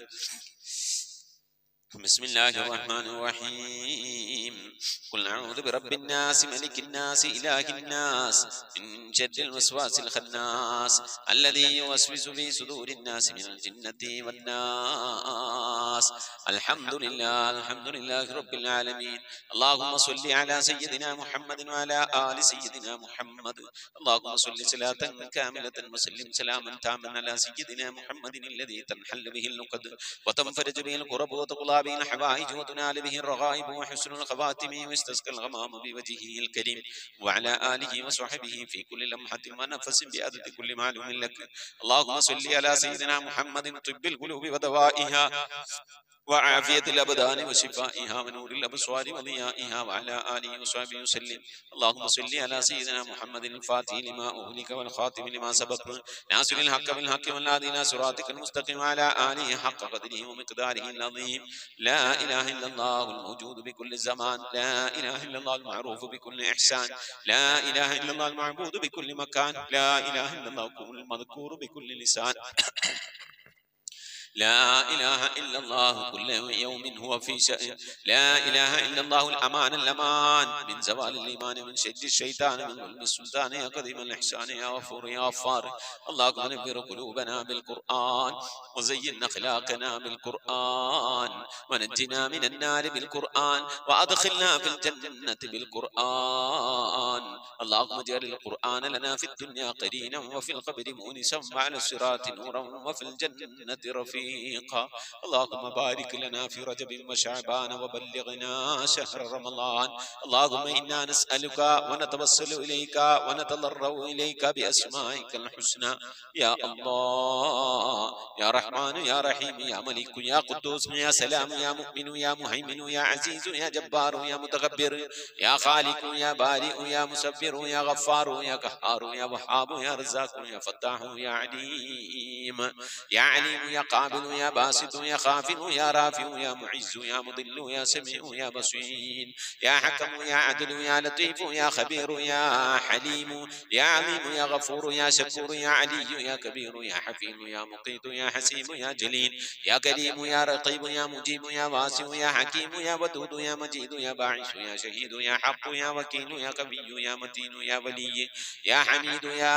بسم الله الرحمن الرحيم. قل أعوذ برب الناس ملك الناس إله الناس من شر الوسواس الخناس الذي يوسوس في صدور الناس من الجنة والناس. الحمد لله الحمد لله رب العالمين. اللهم صل على سيدنا محمد وعلى آل سيدنا محمد. اللهم صل صلاة كاملة وسلم سلاما تاما على سيدنا محمد الذي تنحل به العقد وتنفرج به الكرب وتقضى به الحوائج وتنال به الرغائب وحسن الخواتم ويستسقى الغمام بوجهه الكريم وعلى آله وصحبه في كل لمحة ونفس بعدد كل معلوم لك. اللهم صل على سيدنا محمد طب القلوب ودوائها وعافية الأبدان وشفائها ونور الأبصار وضيائها وعلى آله وصحبه وسلم. اللهم صل على سيدنا محمد الفاتح لما أهلك والخاتم لما سبق ناصر الحق بالحق والهادي إلى صراطك المستقيم وعلى آله حق قدره ومقداره العظيم. لا إله إلا الله الموجود بكل زمان. لا إله إلا الله المعروف بكل إحسان. لا إله إلا الله المعبود بكل مكان. لا إله إلا الله المذكور بكل لسان. لا إله إلا الله كل يوم هو في شأن. لا إله إلا الله الأمان الأمان من زوال الإيمان من شر الشيطان من ظلم السلطان يا قديم الإحسان يا غفور يا غفار. اللهم نبر قلوبنا بالقرآن وزين أخلاقنا بالقرآن ونجنا من النار بالقرآن وأدخلنا في الجنة بالقرآن. اللهم اجعل القرآن لنا في الدنيا قرينا وفي القبر مونسا وعلى الصراط نورا وفي الجنة رفيقا. اللهم بارك لنا في رجب وشعبان وبلغنا شهر رمضان. اللهم إنا نسألك ونتوسل إليك ونتضرع إليك بأسمائك الحسنى يا الله يا رحمن يا رحيم يا ملك يا قدوس يا سلام يا مؤمن يا مهيمن يا عزيز يا جبار يا متكبر يا خالق يا بارئ يا مصبر يا غفار يا قهار يا وهاب يا رزاق يا فتاح يا عليم يا عليم يا قابل قابض يا باسط يا خافض يا رافع يا معز يا مضل يا سميع يا بصير يا حكم يا عدل يا لطيف يا خبير يا حليم يا عليم يا غفور يا شكور يا علي يا كبير يا حفيظ يا مقيت يا حسيب يا جليل يا كريم يا رقيب يا مجيب يا واسع يا حكيم يا ودود يا مجيد يا باعث يا شهيد يا حق يا وكيل يا قوي يا متين يا ولي يا حميد يا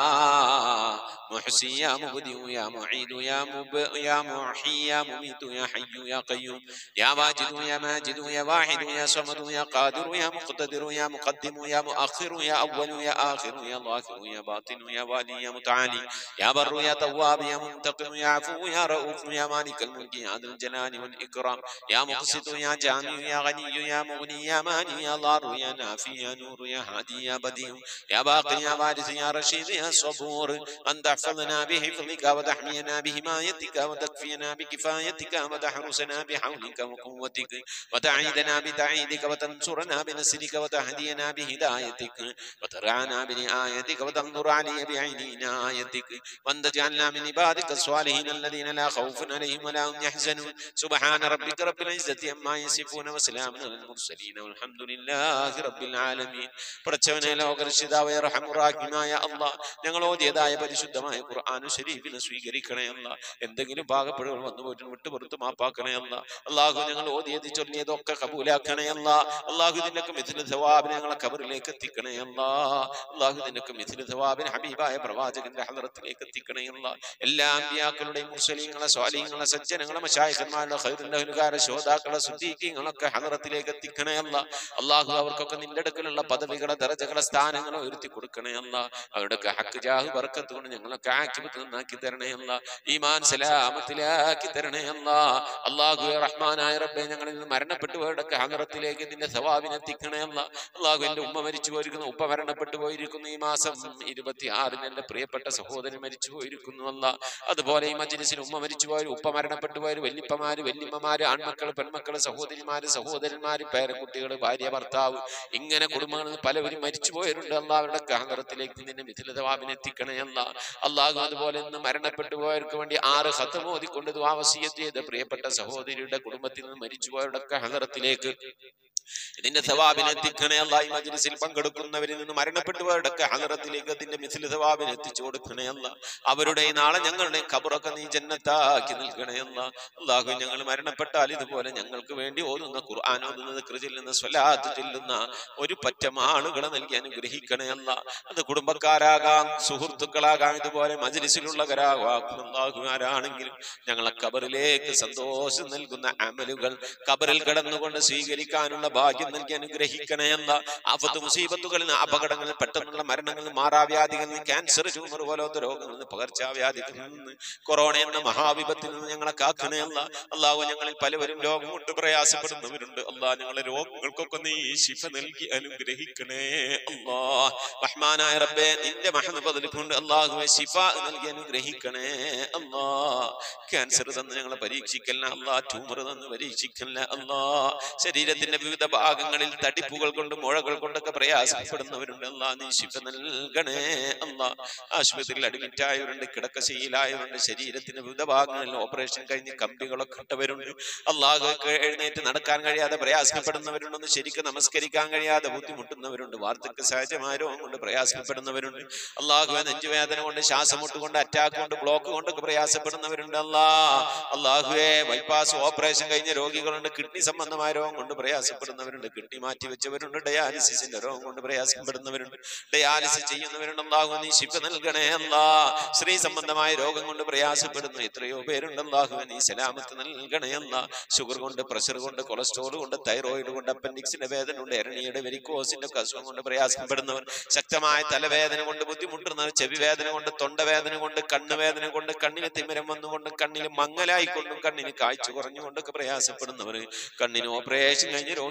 محسن يا مبدئ يا معيد يا مب يا محيي يا مميت يا حي يا قيوم يا واجد يا ماجد يا واحد يا صمد يا قادر يا مقتدر يا مقدم يا مؤخر يا أول يا آخر يا ظاهر يا باطن يا والي يا متعالي يا بر يا تواب يا منتقم يا عفو يا رؤوف يا مالك الملك يا ذا الجلال والإكرام يا مقسط يا جامع يا غني يا مغني يا ماني يا ضار يا نافي يا نور يا هادي يا بديع يا باقي يا وارث يا رشيد يا صبور أن تحفظنا بحفظك وتحمينا بحمايتك وتكفينا بكفايتك وتحرسنا بحولك وقوتك وتعيدنا بتعيدك وتنصرنا بنصرك وتهدينا بهدايتك وترعنا برعايتك وتنظر علي بعين عنايتك وأن تجعلنا من عبادك الصالحين الذين لا خوف عليهم ولا هم يحزنون سبحان ربك رب العزة عما يصفون وسلام على المرسلين والحمد لله رب العالمين. പടച്ചവനെ ലോകരക്ഷിതാവേ റഹ്മാനുറഹീമായ അല്ലാഹ് ഞങ്ങൾ ഓതിയതായ പരിശുദ്ധമായ ഖുർആൻ ശരീഫിനെ സ്വീകരിക്കണേ അല്ലാഹ്. എന്തെങ്കിലും പാകപ്പിഴകൾ വന്നു പോയിട്ട് വിട്ടുപുറത്ത് മാപ്പാക്കണേ അല്ലാഹ്. അല്ലാഹു ഞങ്ങൾ ഓതിയത് ചൊല്ലിയതൊക്കെ കബൂലാക്കണേ അല്ലാഹ്. അല്ലാഹു ഇതിനൊക്കെ മിഥില സവാബിനെ ഞങ്ങളെ ഖബറിലേക്ക് എത്തിക്കണേ അല്ലാഹ്. അല്ലാഹു ഇതിനൊക്കെ മിഥില സവാബിനെ ഹബീബായ പ്രവാചകന്റെ ഹളറത്തിലേക്ക് എത്തിക്കണേ അല്ലാഹ്. എല്ലാ അമ്പിയാക്കളുടെയും മുർസലീങ്ങളെ സ്വാലിഹീങ്ങളെ സജ്ജനങ്ങളെ മശായിഖന്മാരുടെ ഖൈറുൽ അഹ്ലുകാരെ ശോതാക്കളെ സുദ്ദീഖീങ്ങളൊക്കെ ഹളറത്തിലേക്ക് എത്തിക്കണേ അല്ലാഹ്. അല്ലാഹു അവർക്കൊക്കെ നിന്റെ അടുക്കലുള്ള പദവികളെ ദറജകളെ സ്ഥാനങ്ങളെ ഉയർത്തി കൊടുക്കണേ അല്ലാഹ്. അവരുടെയൊക്കെ ഹക്ക് ജാഹ് ബർക്കത്ത് കൊണ്ട് ഞങ്ങളൊക്കെ ആക്കിബത്ത് നന്നാക്കി തരണേ അല്ലാഹ്. ഈമാൻ സലാമത്തിലാക്കി തരണേ അല്ലാഹ്. അല്ലാഹു റഹ്മാനായ റബ്ബേ ഞങ്ങളിൽ നിന്ന് മരണപ്പെട്ടു പോയവരുടെയൊക്കെ ഹളറത്തിലേക്ക് നിന്റെ സവാബിനെ എത്തിക്കണേ അല്ലാഹ്. അല്ലാഹു എന്റെ ഉമ്മ മരിച്ചു പോയിരിക്കുന്നു, ഉപ്പ മരണപ്പെട്ടു പോയിരിക്കുന്നു. ഈ മാസം ഇരുപത്തി ആറിന് എന്റെ പ്രിയപ്പെട്ട സഹോദരൻ മരിച്ചു പോയിരിക്കുന്നു അല്ലാഹ്. അതുപോലെ ഈ മജ്ലിസിൽ ഉമ്മ മരിച്ചു പോയവർ, ഉപ്പ മരണപ്പെട്ടു പോയവർ, വല്യപ്പമാര് വല്യമ്മമാര്, ആൺമക്കള് പെൺമക്കള്, സഹോദരിമാര് സഹോദരന്മാര്, പേരക്കുട്ടികള്, ഭാര്യ ഭർത്താവ്, ഇങ്ങനെ കുടുംബങ്ങളിൽ പലവരും മരിച്ചു പോയവരുണ്ട് അല്ലാഹ്. അവരുടെ ഹളറത്തിലേക്ക് നിന്റെ മിഥില സവാബിനെ എത്തിക്കണേ അല്ലാഹ്. അല്ലാഹു അതുപോലെ ഇന്ന് മരണപ്പെട്ടു പോയവർക്ക് വേണ്ടി ആറ് ഖത്ം ഓതിക്കൊണ്ട് ദുആ വസിയത്ത് ചെയ്ത പ്രിയപ്പെട്ട സഹോദരിയുടെ കുടുംബത്തിൽ നിന്ന് മരിച്ചു പോയവരുടെ ഹളറത്തിലേക്ക് ഇതിന്റെ സവാബിനെ എത്തിക്കണേ അല്ലാഹ്. ഈ മജ്ലിസിൽ പങ്കെടുക്കുന്നവരിൽ നിന്ന് മരണപ്പെട്ടവരുടെ ഹളറത്തിലേക്ക് അതിന്റെ മിഥില സവാബിനെ എത്തിച്ചു കൊടുക്കണേ അല്ലാഹ്. അവരുടെ നാളെ ഞങ്ങളുടെ ഖബറൊക്കെ നീ ജന്നത്താക്കി നൽകണേ അല്ലാഹ്. അല്ലാഹു ഞങ്ങൾ മരണപ്പെട്ടാൽ ഇതുപോലെ ഞങ്ങൾക്ക് വേണ്ടി ഓതുന്ന ഖുർആൻ ഓതുന്ന ദിക്ർ ചൊല്ലുന്ന സ്വലാത്ത് ചൊല്ലുന്ന ഒരു പറ്റം ആളുകളെ നൽകി അനുഗ്രഹിക്കണേ അല്ലാഹ്. അത് കുടുംബക്കാരാകാം, സുഹൃത്തുക്കളാകാം, ഇതുപോലെ മജ്ലിസിലുള്ളവരാകാം. അല്ലാഹുമാരാണെങ്കിലും ഞങ്ങളെ ഖബറിലേക്ക് സന്തോഷം നൽകുന്ന അമലുകൾ ഖബറിൽ കിടന്നുകൊണ്ട് സ്വീകരിക്കാനുള്ള ഭാഗ്യം നൽകി അനുഗ്രഹിക്കണേ അല്ലാഹ്. ആഫത്ത് മുസീബത്തുകളിൽ നിന്ന്, അപകടങ്ങളിൽ, പെട്ടെന്നുള്ള മരണങ്ങളിൽ, മാറാവ്യാധികളിൽ നിന്ന്, ക്യാൻസർ, ട്യൂമർ പോലത്തെ രോഗങ്ങളിൽ നിന്ന്, പകർച്ചവ്യാധികളിൽ നിന്ന്, കൊറോണ എന്ന മഹാവിപത്തിൽ നിന്ന് ഞങ്ങളെ കാക്കണേ അല്ലാഹ്. അല്ലാഹു ഞങ്ങളിൽ പലവരും രോഗം കൊണ്ട് പ്രയാസപ്പെടുന്നവരുണ്ട് അല്ലാഹ്. ഞങ്ങളെ രോഗങ്ങൾക്കൊക്കെ നീ ശിഫ നൽകി അനുഗ്രഹിക്കണേ അല്ലാഹ്. റഹ്മാനായ റബ്ബേ നിന്റെ മഹബത്ത് കൊണ്ട് അല്ലാഹുവേ ശിഫ നൽകി അനുഗ്രഹിക്കണേ അല്ലാഹ്. ക്യാൻസർ തന്ന് ഞങ്ങളെ പരീക്ഷിക്കല്ല അല്ലാഹ്. ട്യൂമർ തന്ന് പരീക്ഷിക്കല്ല അല്ലാഹ്. ശരീരത്തിന്റെ വിവിധ ഭാഗങ്ങളിൽ തടിപ്പുകൾ കൊണ്ട് മുഴകൾ കൊണ്ടൊക്കെ പ്രയാസപ്പെടുന്നവരുണ്ട് അല്ലാഹ്. നീ ശിഫ നൽകണേ അല്ലാഹ്. ആശുപത്രിയിൽ അഡ്മിറ്റ് ആയവരുണ്ട്, കിടക്കശീലായവരുണ്ട്, ശരീരത്തിന്റെ വിവിധ ഭാഗങ്ങളിൽ ഓപ്പറേഷൻ കഴിഞ്ഞ് കമ്പികളൊക്കെ ഇട്ടവരുണ്ട് അല്ലാഹ്. എഴുന്നേറ്റ് നടക്കാൻ കഴിയാതെ പ്രയാസപ്പെടുന്നവരുണ്ട്, ശരിക്കും നമസ്കരിക്കാൻ കഴിയാതെ ബുദ്ധിമുട്ടുന്നവരുണ്ട്, വാർദ്ധക്യ സഹജമായ രോഗം കൊണ്ട് പ്രയാസപ്പെടുന്നവരുണ്ട് അല്ലാഹു. നെഞ്ചുവേദന കൊണ്ട്, ശ്വാസമുട്ട് കൊണ്ട്, അറ്റാക്ക് കൊണ്ട്, ബ്ലോക്ക് കൊണ്ടൊക്കെ പ്രയാസപ്പെടുന്നവരുണ്ട് അല്ലാഹ്. അല്ലാഹുവേ ബൈപ്പാസ് ഓപ്പറേഷൻ കഴിഞ്ഞ രോഗികളുണ്ട്, കിഡ്നി സംബന്ധമായ രോഗം കൊണ്ട് പ്രയാസപ്പെടുന്നവരുണ്ട്, കിഡ്നി മാറ്റി വെച്ചവരുണ്ട്, ഡയാലിസിസിന്റെ രോഗം കൊണ്ട് പ്രയാസപ്പെടുന്നവരുണ്ട്, ഡയാലിസിസ് ചെയ്യുന്നവരുണ്ട് അല്ലാഹു. നീ ശിഫ നൽകണേ അല്ലാഹ്. സ്ത്രീ സംബന്ധമായ രോഗം കൊണ്ട് പ്രയാസപ്പെടുന്ന എത്രയോ പേരുണ്ട് അല്ലാഹു. നീ സലാമത്ത് നൽകണേ അല്ലാഹ്. ഷുഗർ കൊണ്ട്, പ്രഷർ കൊണ്ട്, കൊളസ്ട്രോൾ കൊണ്ട്, തൈറോയിഡ് കൊണ്ട്, അപ്പൻഡിക്സിന്റെ വേദന കൊണ്ട്, എരണിയുടെ വെരിക്കോസിന്റെ അസുഖം കൊണ്ട് പ്രയാസപ്പെടുന്നവർ, ശക്തമായ തലവേദന കൊണ്ട് ബുദ്ധിമുട്ടുന്നവർ, ചെവി വേദന കൊണ്ട്, തൊണ്ടവേദന കൊണ്ട്, കണ്ണുവേദന കൊണ്ട്, കണ്ണിന് തിമിരം വന്നുകൊണ്ടും, കണ്ണിന് മങ്ങലായിക്കൊണ്ടും, കണ്ണിന് കാഴ്ച കുറഞ്ഞുകൊണ്ടൊക്കെ പ്രയാസപ്പെടുന്നവർ, കണ്ണിന് ഓപ്പറേഷൻ കഴിഞ്ഞ രോഗികളൊക്കെ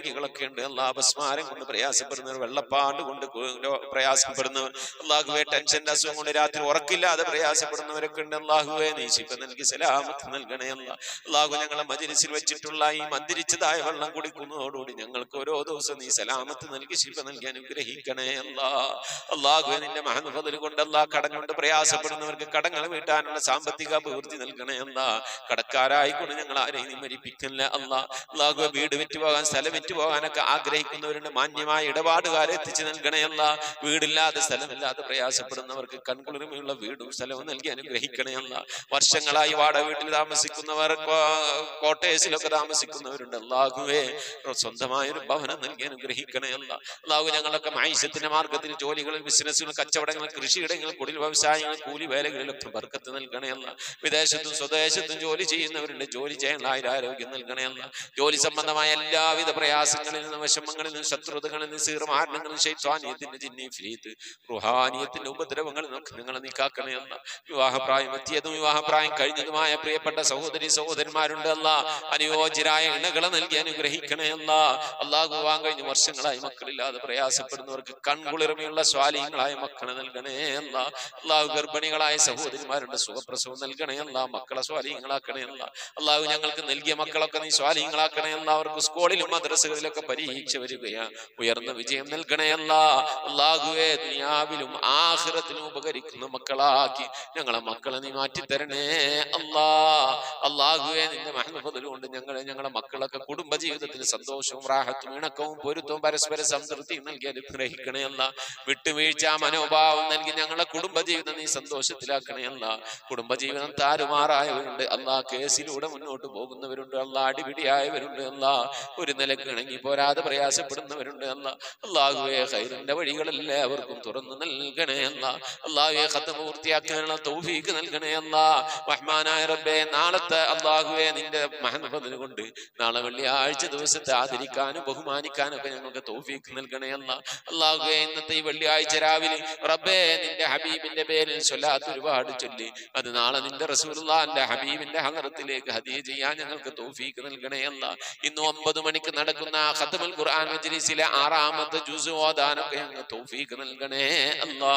പെടുന്നവരൊക്കെ ഉണ്ട് അല്ലാ. അപസ്മാരം കൊണ്ട് പ്രയാസപ്പെടുന്നവർ, വെള്ളപ്പാണ്ട് കൊണ്ട് പ്രയാസപ്പെടുന്നവർ, അള്ളാഹുവെ ടെൻഷന്റെ അസുഖം കൊണ്ട് രാത്രി ഉറക്കില്ലാതെ പ്രയാസപ്പെടുന്നവരൊക്കെ ഉണ്ട്. അള്ളാഹുവെ നീ ശിഫ നൽകി സലാമത്ത് നൽകണേ അല്ലാ. അള്ളാഹു ഞങ്ങളെ മജ്‌ലിസിൽ വെച്ചിട്ടുള്ള ഈ മന്ദിരിച്ചതായ വെള്ളം കുടിക്കുന്നതോടുകൂടി ഞങ്ങൾക്ക് ഓരോ ദിവസം നീ സലാമത്ത് നൽകി ശിഫ നൽകി അനുഗ്രഹിക്കണേ അല്ലാ. അള്ളാഹുവെ നിന്റെ മഹത്വത്തിൽ കൊണ്ട് അല്ലാ കടം കൊണ്ട് പ്രയാസപ്പെടുന്നവർക്ക് കടങ്ങൾ വീട്ടാനുള്ള സാമ്പത്തിക അഭിവൃദ്ധി നൽകണേ അല്ലാ. കടക്കാരായിക്കൊണ്ട് ഞങ്ങൾ ആരെയും നീ മരിപ്പിക്കല്ല അല്ലാ. അള്ളാഹുവെ വീട് വിറ്റ് പോകാൻ, സ്ഥലം വിറ്റ് പോകാനൊക്കെ ആഗ്രഹിക്കുന്നവരുണ്ട്, മാന്യമായ ഇടപാടുകാരെ എത്തിച്ചു നൽകണേ അല്ലാ. വീടില്ലാതെ സ്ഥലമില്ലാതെ പ്രയാസപ്പെടുന്നവർക്ക് കൺകുളിർമയുള്ള വീടും സ്ഥലവും നൽകി അനുഗ്രഹിക്കണേ അല്ലാ. വർഷങ്ങളായി വാടക വീട്ടിൽ താമസിക്കുന്നവർ, കോട്ടേഴ്സിലൊക്കെ താമസിക്കുന്നവരുണ്ട്. അള്ളാഹുവേ സ്വന്തമായ ഒരു ഭവനം നൽകി അനുഗ്രഹിക്കണേ അല്ലാ. അള്ളാഹു ഞങ്ങളൊക്കെ മൈസത്തിന്റെ മാർഗത്തിൽ ജോലികളിൽ, ബിസിനസ്സുകൾ, കച്ചവടങ്ങൾ, കൃഷിയിടങ്ങൾ, കുടിൽ വ്യവസായങ്ങൾ, കൂലി വേലകളിലൊക്കെ ബർക്കത്ത് നൽകണേ അല്ലാ. വിദേശത്തും സ്വദേശത്തും ജോലി ചെയ്യുന്നവരുണ്ട്, ജോലി ചെയ്യാനുള്ള ആരോഗ്യം നൽകണേ അല്ലാ. ജോലി സംബന്ധമായ എല്ലാവിധ പ്രയാസങ്ങളിൽ നിന്നും വിഷമങ്ങളിൽ നിന്നും ശത്രുതകളിൽ നിന്നും സീർമാരണങ്ങളിൽ ശൈത്വാനിയത്തിന്റെ ജിന്നി ഫരീത്ത് റുഹാനിയത്തിന്റെ ഉപദ്രവങ്ങളിൽ നിന്നൊക്കെ നിങ്ങൾ നീക്കാക്കണേ അല്ലാ. വിവാഹപ്രായം എത്തിയതും വിവാഹപ്രായം കഴിഞ്ഞതുമായ പ്രിയപ്പെട്ട സഹോദരി സഹോദരന്മാരുണ്ട് അല്ലാ. അനുയോജ്യരായ ഇണകളെ നൽകി അനുഗ്രഹിക്കണേ അല്ലാ. അള്ളാഹു വിവാഹം കഴിഞ്ഞ് വർഷങ്ങളായി മക്കളില്ലാതെ പ്രയാസപ്പെടുന്നവർക്ക് കൺകുളിർമയുള്ള സ്വാലിഹ്യങ്ങളായ മക്കളെ നൽകണേ അല്ലാ. അള്ളാഹു ഗർഭിണികളായ സഹോദരിമാരുടെ സുഖപ്രസവം നൽകണേ അല്ലാ. മക്കളെ സ്വാലിഹ്യങ്ങളാക്കണേ അല്ലാ. അള്ളാഹു ഞങ്ങൾക്ക് നൽകിയ മക്കളൊക്കെ നീ സ്വാലിഹ്യങ്ങളാക്കണേ അല്ലാ. അവർക്ക് സ്കൂളിലും മദ്രസകളിലൊക്കെ പരീക്ഷ വരികയാ, ഉയർന്ന വിജയം നൽകണേ അല്ലാ. അള്ളാഹുവേ ദുനിയാവിലും ആഖിറത്തിലും ഉപകരിക്കുന്ന മക്കളാക്കി ഞങ്ങളെ മക്കളെ നീ മാറ്റിത്തരണേ അല്ലാ. അള്ളാഹുവേ നിന്റെ മഹത്വത്തിൽ കൊണ്ട് ഞങ്ങളെ ഞങ്ങളുടെ മക്കളൊക്കെ കുടുംബ ജീവിതത്തിൽ സന്തോഷവും റാഹത്തും ഇണക്കവും പൊരുത്തവും പരസ്പര സംതൃപ്തിയും നൽകി അനുഗ്രഹിക്കണേ അല്ലാ. വിട്ടുവീഴ്ച മനോഭാവം നൽകി ഞങ്ങളുടെ കുടുംബ ജീവിതം നീ സന്തോഷത്തിലാക്കണേ അല്ലാ. കുടുംബജീവിതം താറുമാറായവരുണ്ട് അല്ലാ, കേസിലൂടെ മുന്നോട്ട് പോകുന്നവരുണ്ട് അല്ലാ, അടിപിടിയായവരുണ്ട് അല്ലാ, ഒരു നിലക്ക് ഇണങ്ങി പോരാതെ പ്രയാസപ്പെടുന്നവരുണ്ട് അല്ലാ. അള്ളാഹുവേ ഖൈറിന്റെ വഴികളല്ലേ അവർക്കും തുറന്നു നൽകണേ അല്ലാ. അള്ളാഹുവേ ഖത്മ പൂർത്തിയാക്കാനുള്ള തൗഫീഖ് നൽകണേ അല്ലാ. റഹ്മാനായ റബ്ബേ നാളത്തെ അള്ളാഹുവേ നിന്റെ മഹത്വം കൊണ്ട് നാളെ വെള്ളിയാഴ്ച ദിവസത്തെ ആദരിക്കാനും ബഹുമാനിക്കാനും ഒക്കെ ഞങ്ങൾക്ക് തൗഫീഖ് നൽകണേ അല്ലാ. അള്ളാഹുവേ ഇന്നത്തെ ഈ വെള്ളിയാഴ്ച രാവിലെ റബ്ബേ നിന്റെ ഹബീബിന്റെ പേരിൽ സ്വലാത്ത് ഒരുപാട് ചൊല്ലി അത് നാളെ നിന്റെ റസൂലുള്ളാഹിന്റെ ഹബീബിന്റെ ഹളറത്തിലേക്ക് ഹദിയ ചെയ്യാൻ ഞങ്ങൾക്ക് തൗഫീഖ് നൽകണേ അല്ലാ. ഇന്ന് ഒമ്പത് മണിക്ക് നടക്കുന്ന ഖത്മുൽ ഖുർആൻ മജ്ലിസിലെ ആറാമത്തെ ജുസ് ഓതാനൊക്കെ ഞങ്ങൾക്ക് തൗഫീഖ് നൽകണേ അല്ലാ.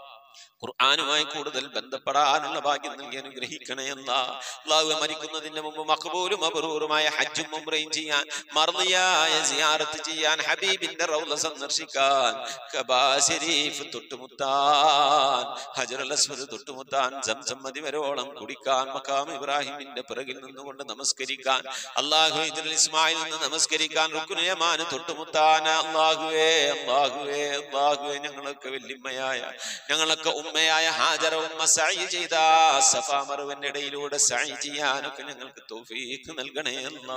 ഖുർആനുമായി കൂടുതൽ ബന്ധപ്പെടാനുള്ള ഭാഗ്യം നൽകി അനുഗ്രഹിക്കണേ അല്ലാ. അല്ലാഹുവേ മരിക്കുന്നതിന് മുമ്പ് മഖ്ബൂലും മബ്റൂറുമായ ഹജ്ജും ഉംറയും ചെയ്യാൻ, മർദിയായ സിയാറത്ത് ചെയ്യാൻ, ഹബീബിന്റെ റൗള സന്ദർശിക്കാൻ, കഅബ ശരീഫ് തൊട്ടുമുത്താൻ, ഹജറുൽ അസ്വദ് തൊട്ടുമുത്താൻ, സംസം നദി വരോളം കുടിക്കാൻ, മഖാം ഇബ്രാഹിമിന്റെ പിറകിൽ നിന്നുകൊണ്ട് നമസ്കരിക്കാൻ, അല്ലാഹു ഇദ്രിൽ ഇസ്മായിൽ നിന്ന് നമസ്കരിക്കാൻ, റുക്നുൽ യമാൻ തൊട്ടുമുത്താൻ. അല്ലാഹുവേ അല്ലാഹുവേ അല്ലാഹുവേ ഞങ്ങളൊക്കെ വല്യമ്മയായ ഞങ്ങളൊക്കെ ഉമ്മയായ ഹാജറ ഉമ്മ സഅയ് ചെയ്ത സഫാ മർവന്റെ ഇടയിലൂടെ സഅയ് ചെയ്യാനൊക്കെ ഞങ്ങൾക്ക് തൗഫീഖ് നൽകണേ അല്ലാ.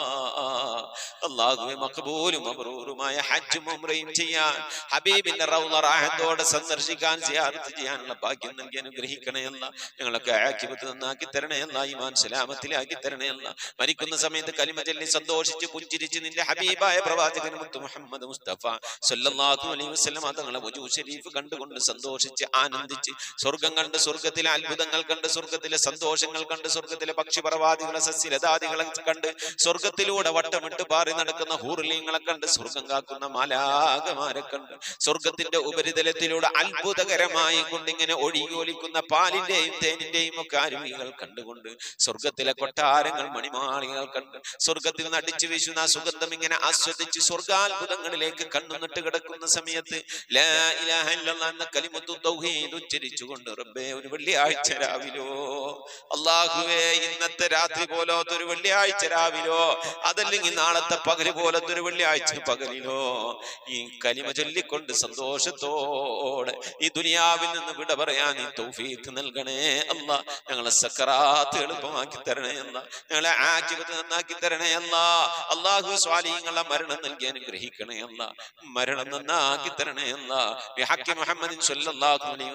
അല്ലാഹുവേ മഖ്ബൂലും മബ്റൂറുമായ ഹജ്ജും ഉംറയും ചെയ്യാൻ, ഹബീബിന്റെ റൗള റാഹത്തോടെ സന്ദർശിക്കാൻ, സിയാറത്ത് ചെയ്യാനുള്ള ഭാഗ്യം നൽകി അനുഗ്രഹിക്കണേ അല്ലാ. ഞങ്ങളൊക്കെ ആഖിബത്ത് നന്നാക്കി തരണേ അല്ലാ. ഈമാൻ സലാമത്തിലാക്കി തരണേ അല്ലാ. മരിക്കുന്ന സമയത്ത് കലിമ ചൊല്ലി സന്തോഷിച്ച് പുഞ്ചിരിച്ച് നിന്റെ ഹബീബായ പ്രവാചകൻ മുഹമ്മദ് മുസ്തഫ സല്ലല്ലാഹു അലൈഹി വസല്ലം തങ്ങളെ വജൂ ശരീഫ് കണ്ടുകൊണ്ട് സന്തോഷിച്ച് ആനന്ദിച്ച് സ്വർഗം കണ്ട്, സ്വർഗത്തിലെ അത്ഭുതങ്ങൾ കണ്ട്, സ്വർഗത്തിലെ സന്തോഷങ്ങൾ കണ്ട്, സ്വർഗത്തിലെ പക്ഷിപർവാദികളെ സസ്യലതാദികളെ കണ്ട്, സ്വർഗത്തിലൂടെ വട്ടമിട്ട് പാറി നടക്കുന്ന ഹൂർലിങ്ങളെ കണ്ട്, സ്വർഗം കാക്കുന്ന മാലാകമാരെ കണ്ട്, സ്വർഗത്തിന്റെ ഉപരിതലത്തിലൂടെ അത്ഭുതകരമായി കൊണ്ടിങ്ങനെ ഒഴുകിയൊലിക്കുന്ന പാലിന്റെയും തേനിന്റെയും ഒക്കെ അരുവികൾ കണ്ടുകൊണ്ട്, സ്വർഗത്തിലെ കൊട്ടാരങ്ങൾ മണിമാളികൾ കണ്ട്, സ്വർഗത്തിൽ നടിച്ചു വീശുന്ന സുഗന്ധം ഇങ്ങനെ ആസ്വദിച്ച് സ്വർഗാത്ഭുതങ്ങളിലേക്ക് കണ്ണുനട്ട് കിടക്കുന്ന സമയത്ത് ലാ ഇലാഹ ഇല്ലല്ലാഹ് എന്ന കലിമത്തു തൗഹീദ് ഉച്ചരിച്ചുകൊണ്ട് റബ്ബേ ഒരു വെള്ളിയാഴ്ച രാവിലോ, അല്ലാഹുവേ ഇന്നത്തെ രാത്രി പോലത്തെ ഒരു വെള്ളിയാഴ്ച രാവിലോ, അതല്ലെങ്കിൽ നാളത്തെ പകല് പോലത്തെ ഒരു വെള്ളിയാഴ്ച പകലിലോ ഈ കലിമ ചൊല്ലിക്കൊണ്ട് സന്തോഷത്തോടെ ഈ ദുനിയാവിൽ നിന്ന് വിട പറയാൻ ഈ തൗഫീഖ് നൽകണേ അല്ലാ. ഞങ്ങളെ സക്കറാത്ത് എളുപ്പമാക്കി തരണേ അല്ലാ. ഞങ്ങളെ ആഖിബത്ത് നന്നാക്കി തരണേ അല്ലാ. അല്ലാഹു സ്വാലിഹീങ്ങളെ മരണം നൽകി അനുഗ്രഹിക്കണേ അല്ലാ. മരണം നന്നാക്കി തരണേ അല്ലാ. ബിഹഖി മുഹമ്മദിൻ സ്വല്ലല്ലാഹു അലൈഹി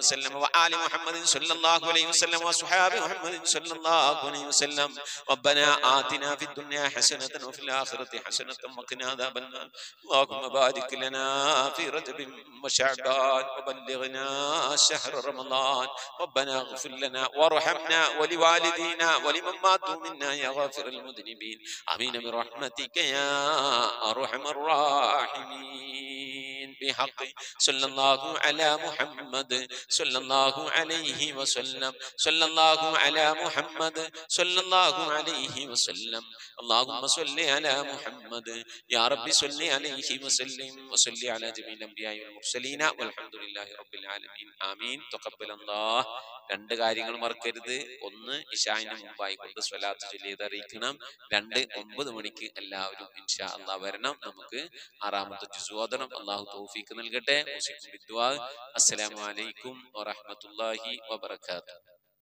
وسلم وآل محمد صلى الله عليه وسلم وصحاب محمد صلى الله عليه وسلم. ربنا آتنا في الدنيا حسنة وفي الآخرة حسنة وقنا عذاب النار. اللهم بارك لنا في رجب وشعبان وبلغنا شهر رمضان. ربنا اغفر لنا وارحمنا ولوالدينا ولمن ماتوا منا يا غافر المذنبين. آمين برحمتك يا أرحم الراحمين. بحق صلى الله على محمد صلى الله عليه وسلم. صلى الله على محمد صلى الله عليه وسلم. اللهم صل على محمد يا رب صل عليه وسلم وصل على جميع الأنبياء والمرسلين والحمد لله رب العالمين. آمين. تقبل الله. രണ്ട് കാര്യങ്ങൾ മറക്കരുത്. ഒന്ന്, ഇശാഇന് മുമ്പായി കൊണ്ട് സ്വലാത്ത് ചൊല്ലിയത് അറിയിക്കണം. രണ്ട്, ഒമ്പത് മണിക്ക് എല്ലാവരും ഇൻഷാ അല്ലാഹ് വരണം. നമുക്ക് ആറാമത്തെ ജുസ് ഓതണം. അല്ലാഹു തൗഫീഖ് നൽകട്ടെ. അസ്സലാമു അലൈക്കും വറഹ്മത്തുള്ളാഹി വബറകാതുഹു.